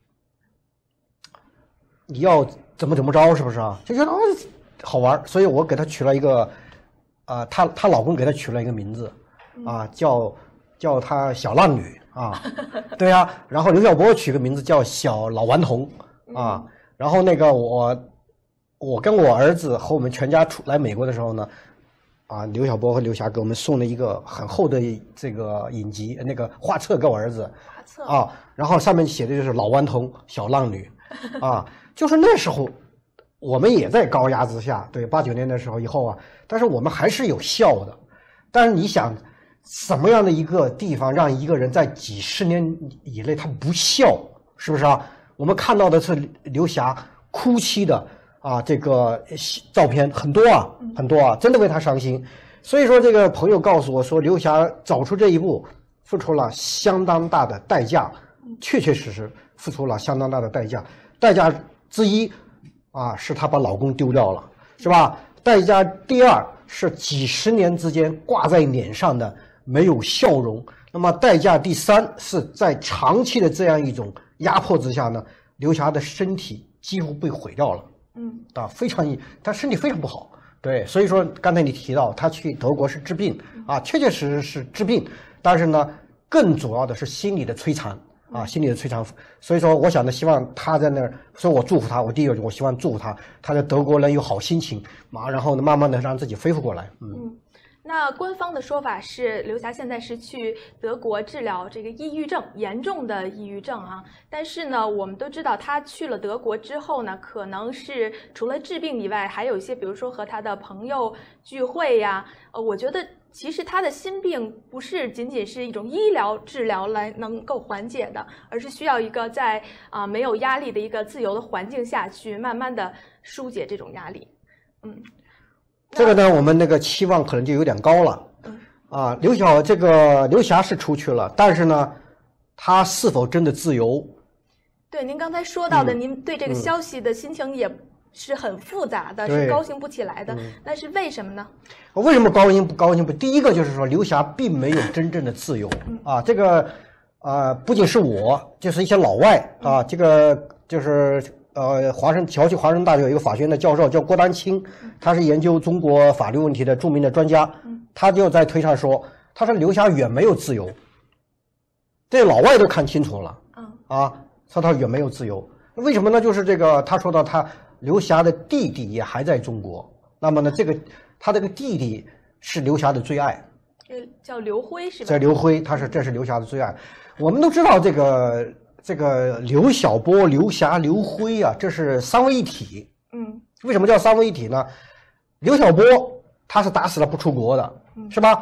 你要怎么着，是不是啊？就觉得好玩，所以我给他取了一个。她老公给她取了一个名字，啊，叫她小浪女啊，对啊，然后刘晓波取个名字叫小老顽童啊，然后那个我跟我儿子和我们全家来美国的时候呢，啊，刘晓波和刘霞给我们送了一个很厚的这个影集那个画册给我儿子， 画册啊，然后上面写的就是老顽童小浪女，啊，就是那时候。我们也在高压之下，对89年的时候以后啊，但是我们还是有笑的。但是你想，什么样的一个地方让一个人在几十年以内他不笑，是不是啊？我们看到的是刘霞哭泣的啊，这个照片很多啊，真的为他伤心。所以说，这个朋友告诉我说，刘霞走出这一步，付出了相当大的代价，确实付出了相当大的代价。代价之一。啊，是她把老公丢掉了，是吧？代价第二是几十年之间挂在脸上的没有笑容。那么代价第三是在长期的这样一种压迫之下呢，刘霞的身体几乎被毁掉了。她身体非常不好。对，所以说刚才你提到她去德国是治病啊，确实是治病，但是呢，更主要的是心理的摧残。啊，心理的摧残，所以说，我想呢，希望他在那儿，所以我祝福他。我第一个，我希望祝福他，他在德国能有好心情，然后呢，慢慢的让自己恢复过来。 那官方的说法是，刘霞现在是去德国治疗这个抑郁症，严重的抑郁症啊。但是呢，我们都知道，他去了德国之后呢，可能是除了治病以外，还有一些，比如说和他的朋友聚会呀。我觉得。其实他的心病不是仅仅是一种医疗治疗来能够缓解的，而是需要一个在没有压力的一个自由的环境下去慢慢的疏解这种压力。 这个呢，我们那个期望可能就有点高了。刘霞是出去了，但是呢，她是否真的自由？ 对，您刚才说到的，您对这个消息的心情也是很复杂的，是高兴不起来的。那是为什么呢？ 为什么高兴不高兴不？第一个就是说，刘霞并没有真正的自由啊。这个不仅是我，就是一些老外啊，这个就是侨区华盛大学有一个法学院的教授叫郭丹青，他是研究中国法律问题的著名的专家，他就在推上说，他说刘霞远没有自由，这老外都看清楚了说他远没有自由。为什么呢？就是这个，他说到刘霞的弟弟也还在中国，那么呢，他这个弟弟是刘霞的最爱， 叫刘辉是吧？ 叫刘辉，这是刘霞的最爱。我们都知道这个刘晓波、刘霞、刘辉啊，这是三位一体。为什么叫三位一体呢？刘晓波他是打死了不出国的，是吧？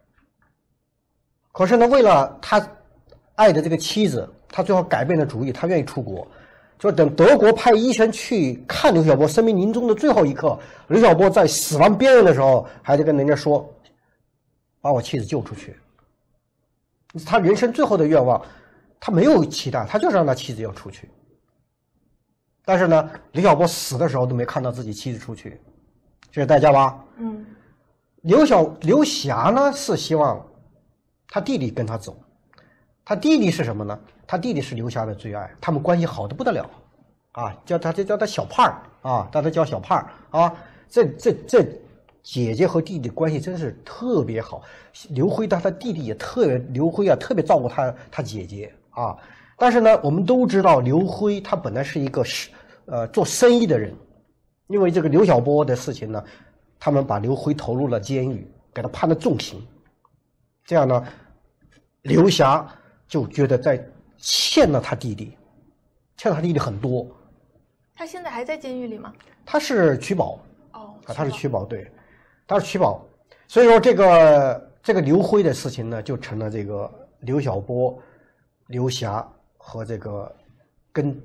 可是呢，为了他爱的这个妻子，他最后改变了主意，他愿意出国。就等德国派医生去看刘晓波生命临终的最后一刻，刘晓波在死亡边缘的时候，还得跟人家说：“ 把我妻子救出去。他人生最后的愿望，他没有期待，他就是让他妻子要出去。但是呢，刘晓波死的时候都没看到自己妻子出去，这是代价吧？刘霞呢是希望他弟弟跟他走，他弟弟是什么呢？他弟弟是刘霞的最爱，他们关系好的不得了啊，叫他小胖儿啊，大家叫小胖儿啊。这姐姐和弟弟关系真是特别好，刘辉他弟弟也刘辉啊特别照顾他姐姐啊。但是呢，我们都知道刘辉他本来是一个做生意的人，因为这个刘晓波的事情呢，他们把刘辉投入了监狱，给他判了重刑。这样呢，刘霞就觉得欠了他弟弟很多。 他现在还在监狱里吗？ 他是取保。他是取保，对，他是取保。所以说这个刘辉的事情呢，就成了这个刘晓波、刘霞和这个跟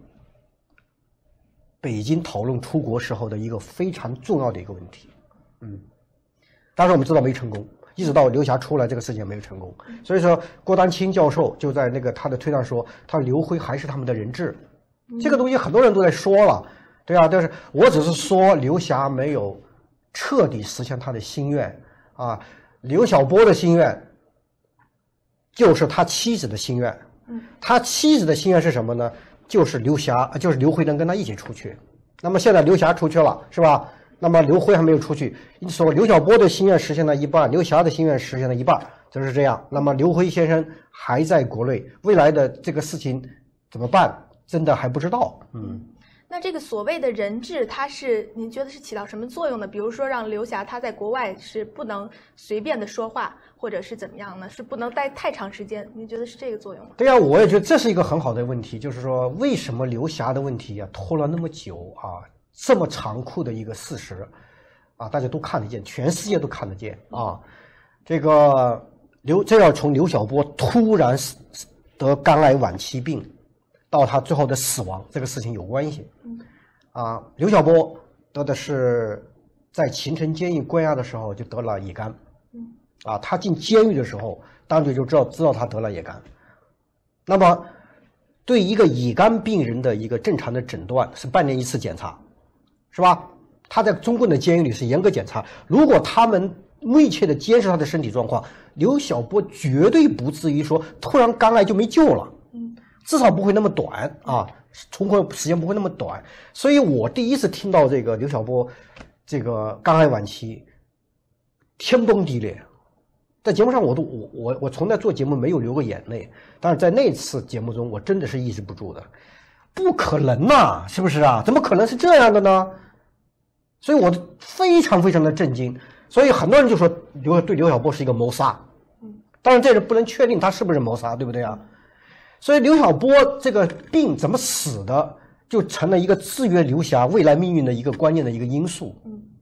北京讨论出国时候的一个非常重要的一个问题。当时我们知道没成功，一直到刘霞出来，这个事情也没有成功。所以说郭丹青教授就在他的推上说，他刘辉还是他们的人质。这个东西很多人都在说了，对啊，但是我只是说刘霞没有彻底实现他的心愿啊。刘晓波的心愿就是他妻子的心愿。他妻子的心愿是什么呢？就是刘辉能跟他一起出去。那么现在刘霞出去了，是吧？那么刘辉还没有出去，因此说刘晓波的心愿实现了一半，刘霞的心愿实现了一半，就是这样。那么刘辉先生还在国内，未来的这个事情怎么办，真的还不知道。 那这个所谓的人质，您觉得是起到什么作用呢？比如说让刘霞她在国外是不能随便的说话，或者是怎么样呢？是不能待太长时间？您觉得是这个作用吗？ 对呀，我也觉得这是一个很好的问题，就是说为什么刘霞的问题拖了那么久啊？这么残酷的一个事实啊，大家都看得见，全世界都看得见啊。这要从刘晓波突然得肝癌晚期病到他最后的死亡，这个事情有关系。刘晓波得的是在秦城监狱关押的时候就得了乙肝。他进监狱的时候，当局就知道他得了乙肝。那么，对一个乙肝病人的一个正常的诊断是半年一次检查，是吧？他在中共的监狱里是严格检查，如果他们密切的监视他的身体状况，刘晓波绝对不至于说突然肝癌就没救了。至少不会那么短啊，存活时间不会那么短。所以我第一次听到这个刘晓波这个肝癌晚期，天崩地裂。在节目上我从来做节目没有流过眼泪，但是在那次节目中我真的是抑制不住的，不可能啊，是不是啊？怎么可能是这样的呢？所以我非常非常的震惊。所以很多人就说对刘晓波是一个谋杀，当然这人不能确定他是不是谋杀，对不对啊？所以刘晓波这个病怎么死的，就成了一个制约刘霞未来命运的一个关键的一个因素。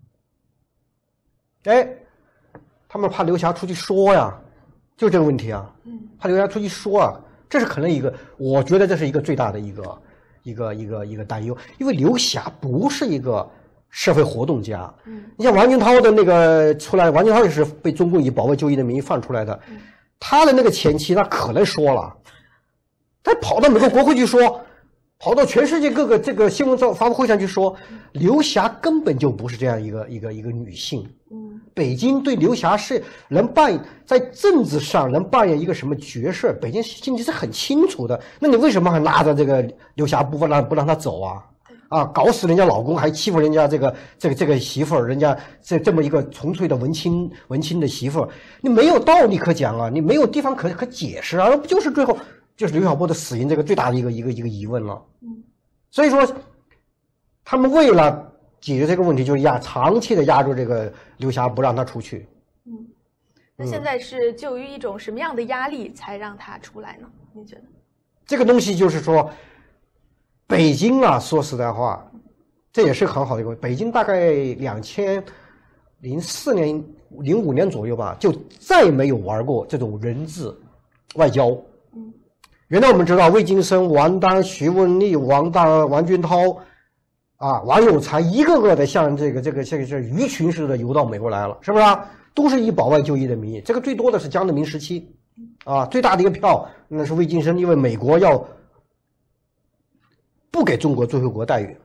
他们怕刘霞出去说呀，就这个问题啊。怕刘霞出去说啊，这是可能我觉得这是一个最大的一个担忧，因为刘霞不是一个社会活动家。你像王军涛的那个出来，王军涛也是被中共以保外就医的名义放出来的，他的那个前妻那可能说了。他跑到美国国会去说，跑到全世界各个这个新闻发布会上去说，刘霞根本就不是这样一个女性。北京对刘霞是在政治上能扮演一个什么角色，北京心里是很清楚的。那你为什么还拉着这个刘霞不让她走啊？搞死人家老公，还欺负人家这个媳妇儿，人家这么一个纯粹的文青的媳妇儿，你没有道理可讲啊，你没有地方可解释啊，不就是最后就是刘晓波的死因这个最大的一个疑问了。所以说他们为了解决这个问题，就是长期的压住这个刘霞，不让他出去。 那现在是就于一种什么样的压力才让他出来呢？你觉得？这个东西就是说，北京啊，说实在话，这也是很好的一个。北京大概2004年、05年左右吧，就再没有玩过这种人质外交。原来我们知道魏京生、王丹、徐文丽、王军涛王有才一个个的像这个鱼群似的游到美国来了，是不是啊？ 都是以保外就医的名义。这个最多的是江泽民时期，啊，最大的一个票那是魏晋生，因为美国要不给中国最惠国待遇，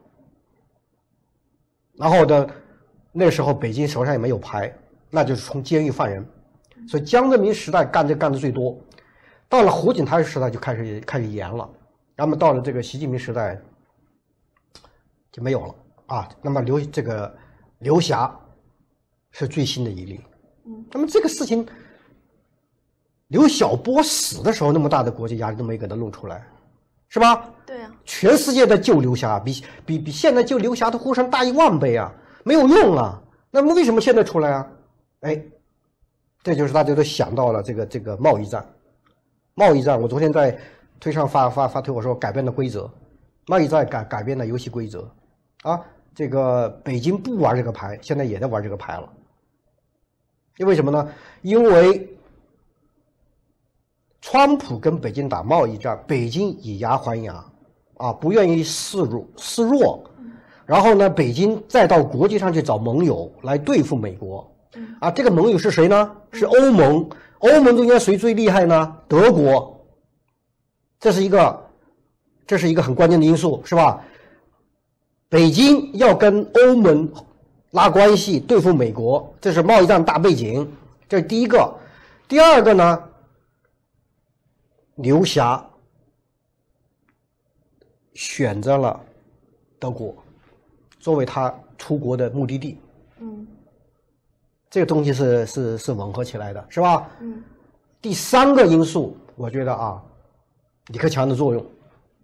然后呢，那时候北京手上也没有牌，那就是从监狱放人，所以江泽民时代干的最多，到了胡锦涛时代就开始严了，那么到了这个习近平时代就没有了啊。那么刘霞是最新的一例，那么这个事情，刘晓波死的时候那么大的国际压力都没给他弄出来，是吧？ 对啊， 全世界在救刘霞，比现在救刘霞的呼声大10000倍啊，没有用啊。那么为什么现在出来啊？哎，这就是大家都想到了这个贸易战。贸易战，我昨天在推上发推，我说改变了规则，贸易战改变了游戏规则啊。这个北京不玩这个牌，现在也在玩这个牌了。因为什么呢？因为川普跟北京打贸易战，北京以牙还牙，啊，不愿意示弱，然后呢，北京再到国际上去找盟友来对付美国，啊，这个盟友是谁呢？是欧盟。欧盟中间谁最厉害呢？德国。这是一个很关键的因素，是吧？北京要跟欧盟拉关系对付美国，这是贸易战大背景，这是第一个。第二个呢，刘霞选择了德国作为他出国的目的地。这个东西是吻合起来的，是吧？第三个因素，我觉得啊，李克强的作用。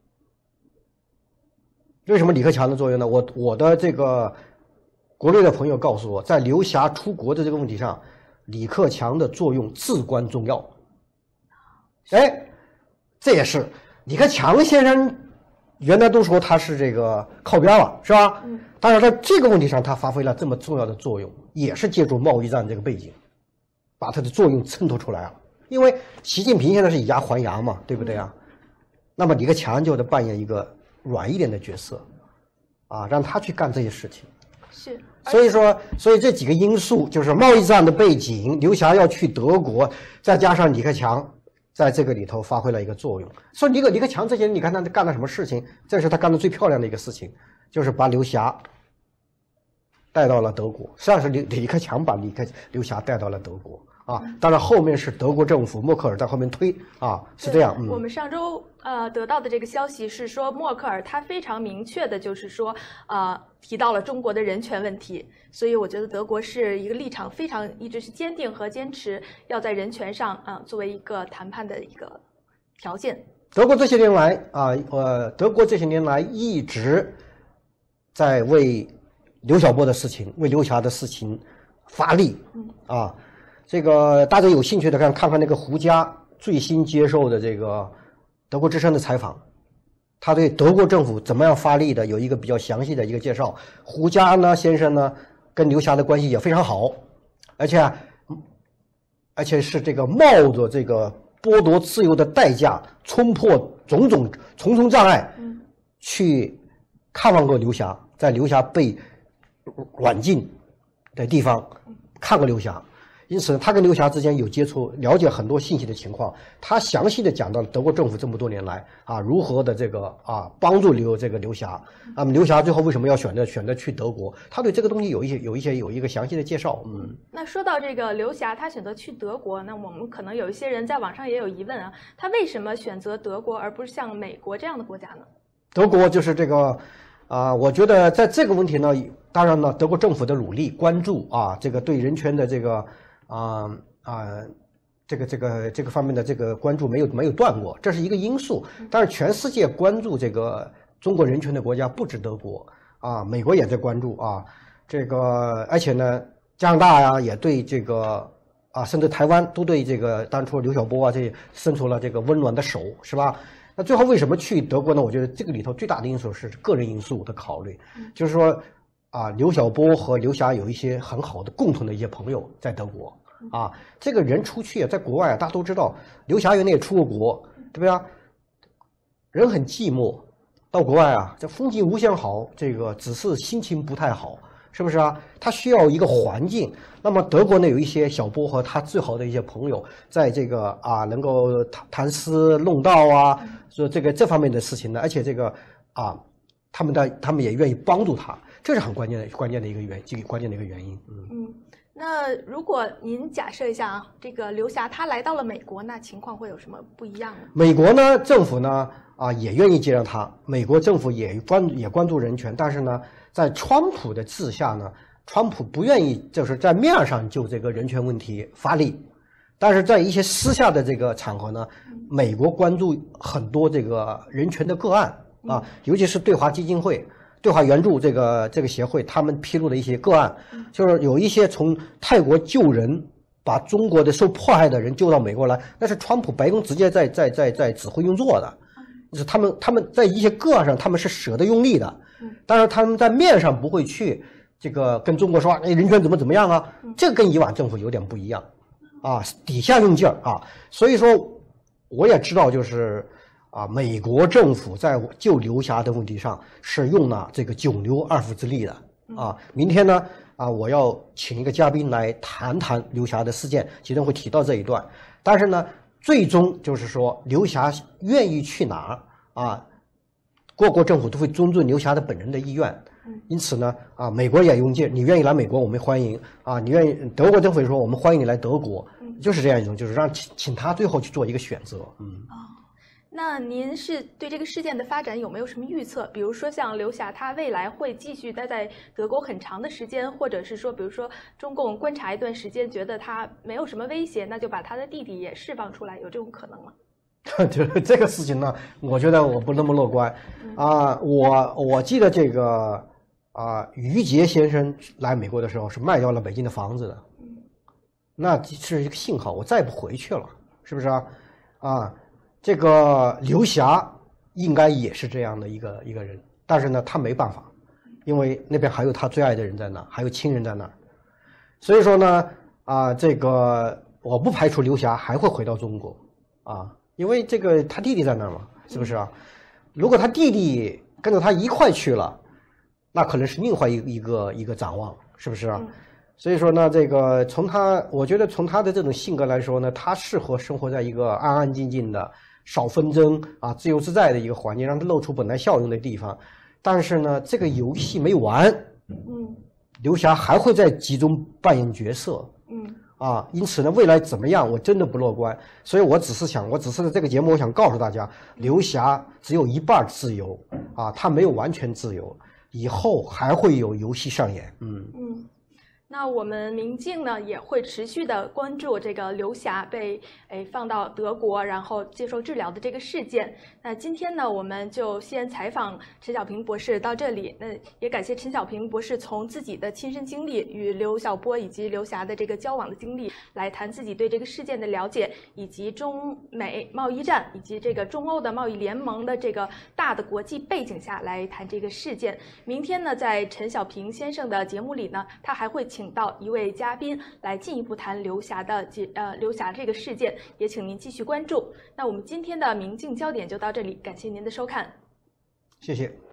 为什么李克强的作用呢？我的这个国内的朋友告诉我，在刘霞出国的这个问题上，李克强的作用至关重要。哎，这也是李克强先生原来都说他是这个靠边了，是吧？但是在这个问题上，他发挥了这么重要的作用，也是借助贸易战这个背景，把他的作用衬托出来了。因为习近平现在是以牙还牙嘛，对不对啊？那么李克强就得扮演一个软一点的角色，啊，让他去干这些事情。 是。 所以这几个因素就是贸易战的背景，刘霞要去德国，再加上李克强在这个里头发挥了一个作用。所以李克强这些人，你看他干了什么事情？这是他干的最漂亮的一个事情，就是把刘霞带到了德国。实际上是李克强把刘霞带到了德国啊。当然后面是德国政府默克尔在后面推啊，是这样。 我们上周得到的这个消息是说，默克尔他非常明确的就是说提到了中国的人权问题，所以我觉得德国是一个立场非常一直是坚定和坚持要在人权上作为一个谈判的一个条件。 德国这些年来一直在为刘晓波的事情、为刘霞的事情发力啊。这个大家有兴趣的看看那个胡佳最新接受的这个德国之声的采访，他对德国政府怎么样发力的有一个比较详细的一个介绍。胡佳呢先生呢跟刘霞的关系也非常好，而且是这个冒着这个剥夺自由的代价，冲破重重障碍，去看望过刘霞，在刘霞被软禁的地方看过刘霞。因此他跟刘霞之间有接触，了解很多信息的情况。他详细的讲到了德国政府这么多年来如何的这个帮助刘霞。那么刘霞最后为什么要选择去德国？他对这个东西有一个详细的介绍。 那说到这个刘霞，他选择去德国，那我们可能有一些人在网上也有疑问啊，他为什么选择德国而不是像美国这样的国家呢？德国就是这个我觉得在这个问题呢，当然呢，德国政府的努力关注这个对人权的这个这个方面的这个关注没有断过，这是一个因素。但是全世界关注这个中国人权的国家不止德国美国也在关注这个，而且呢，加拿大也对这个甚至台湾都对这个当初刘晓波这伸出了这个温暖的手，是吧？那最后为什么去德国呢？我觉得这个里头最大的因素是个人因素的考虑，就是说刘晓波和刘霞有一些很好的共同的一些朋友在德国这个人出去在国外大家都知道，刘霞原来也出过国，对不对人很寂寞，到国外这风景无限好，这个只是心情不太好， 是不是啊？他需要一个环境。那么德国呢，有一些小波和他最好的一些朋友，在这个啊能够谈诗论道啊，说这方面的事情呢，而且这个啊，他们也愿意帮助他，这是很关键的一个原因。 那如果您假设一下啊，这个刘霞他来到了美国，那情况会有什么不一样呢？ 美国呢，政府呢也愿意接纳他，美国政府也关注人权，但是呢，在川普的治下呢，川普不愿意就是在面上就这个人权问题发力，但是在一些私下的这个场合呢，美国关注很多这个人权的个案啊，尤其是对华基金会。对华援助这个协会，他们披露的一些个案，就是有一些从泰国救人，把中国的受迫害的人救到美国来，那是川普白宫直接在指挥运作的，就是他们在一些个案上他们是舍得用力的，但是他们在面上不会去这个跟中国说，哎，人权怎么样啊？这个跟以往政府有点不一样，啊，底下用劲儿啊，所以说我也知道就是。啊，美国政府在救刘霞的问题上是用了这个九牛二虎之力的啊。明天呢，我要请一个嘉宾来谈刘霞的事件，其中会提到这一段。但是呢，最终就是说，刘霞愿意去哪儿啊，各国政府都会尊重刘霞的本人的意愿。因此呢，美国也用劲，你愿意来美国，我们欢迎啊；你愿意，德国政府也说我们欢迎你来德国，就是这样一种，就是让请他最后去做一个选择。 那您是对这个事件的发展有没有什么预测？比如说像刘霞，他未来会继续待在德国很长的时间，或者是说，比如说中共观察一段时间，觉得他没有什么威胁，那就把他的弟弟也释放出来，有这种可能吗？ 这个事情呢，我觉得我不那么乐观我记得这个于杰先生来美国的时候是卖掉了北京的房子的，那是一个信号，我再也不回去了，是不是这个刘霞应该也是这样的一个人，但是呢，他没办法，因为那边还有他最爱的人在那，还有亲人在那，所以说呢，这个我不排除刘霞还会回到中国因为这个他弟弟在那嘛，是不是如果他弟弟跟着他一块去了，那可能是另外一个展望，是不是所以说呢，这个我觉得从他的这种性格来说呢，他适合生活在一个安安静静的、少纷争自由自在的一个环境，让他露出本来笑容的地方。但是呢，这个游戏没完，刘霞还会在集中扮演角色，因此呢，未来怎么样，我真的不乐观。所以我只是这个节目，我想告诉大家，刘霞只有一半自由他没有完全自由，以后还会有游戏上演。 那我们明镜呢也会持续的关注这个刘霞被放到德国然后接受治疗的这个事件。那今天呢我们就先采访陈晓平博士到这里，那也感谢陈晓平博士从自己的亲身经历与刘晓波以及刘霞的这个交往的经历来谈自己对这个事件的了解，以及中美贸易战以及这个中欧的贸易联盟的这个大的国际背景下来谈这个事件。明天呢在陈晓平先生的节目里呢，他还会请到一位嘉宾来进一步谈刘霞这个事件，也请您继续关注。那我们今天的明镜焦点就到这里，感谢您的收看， 谢谢。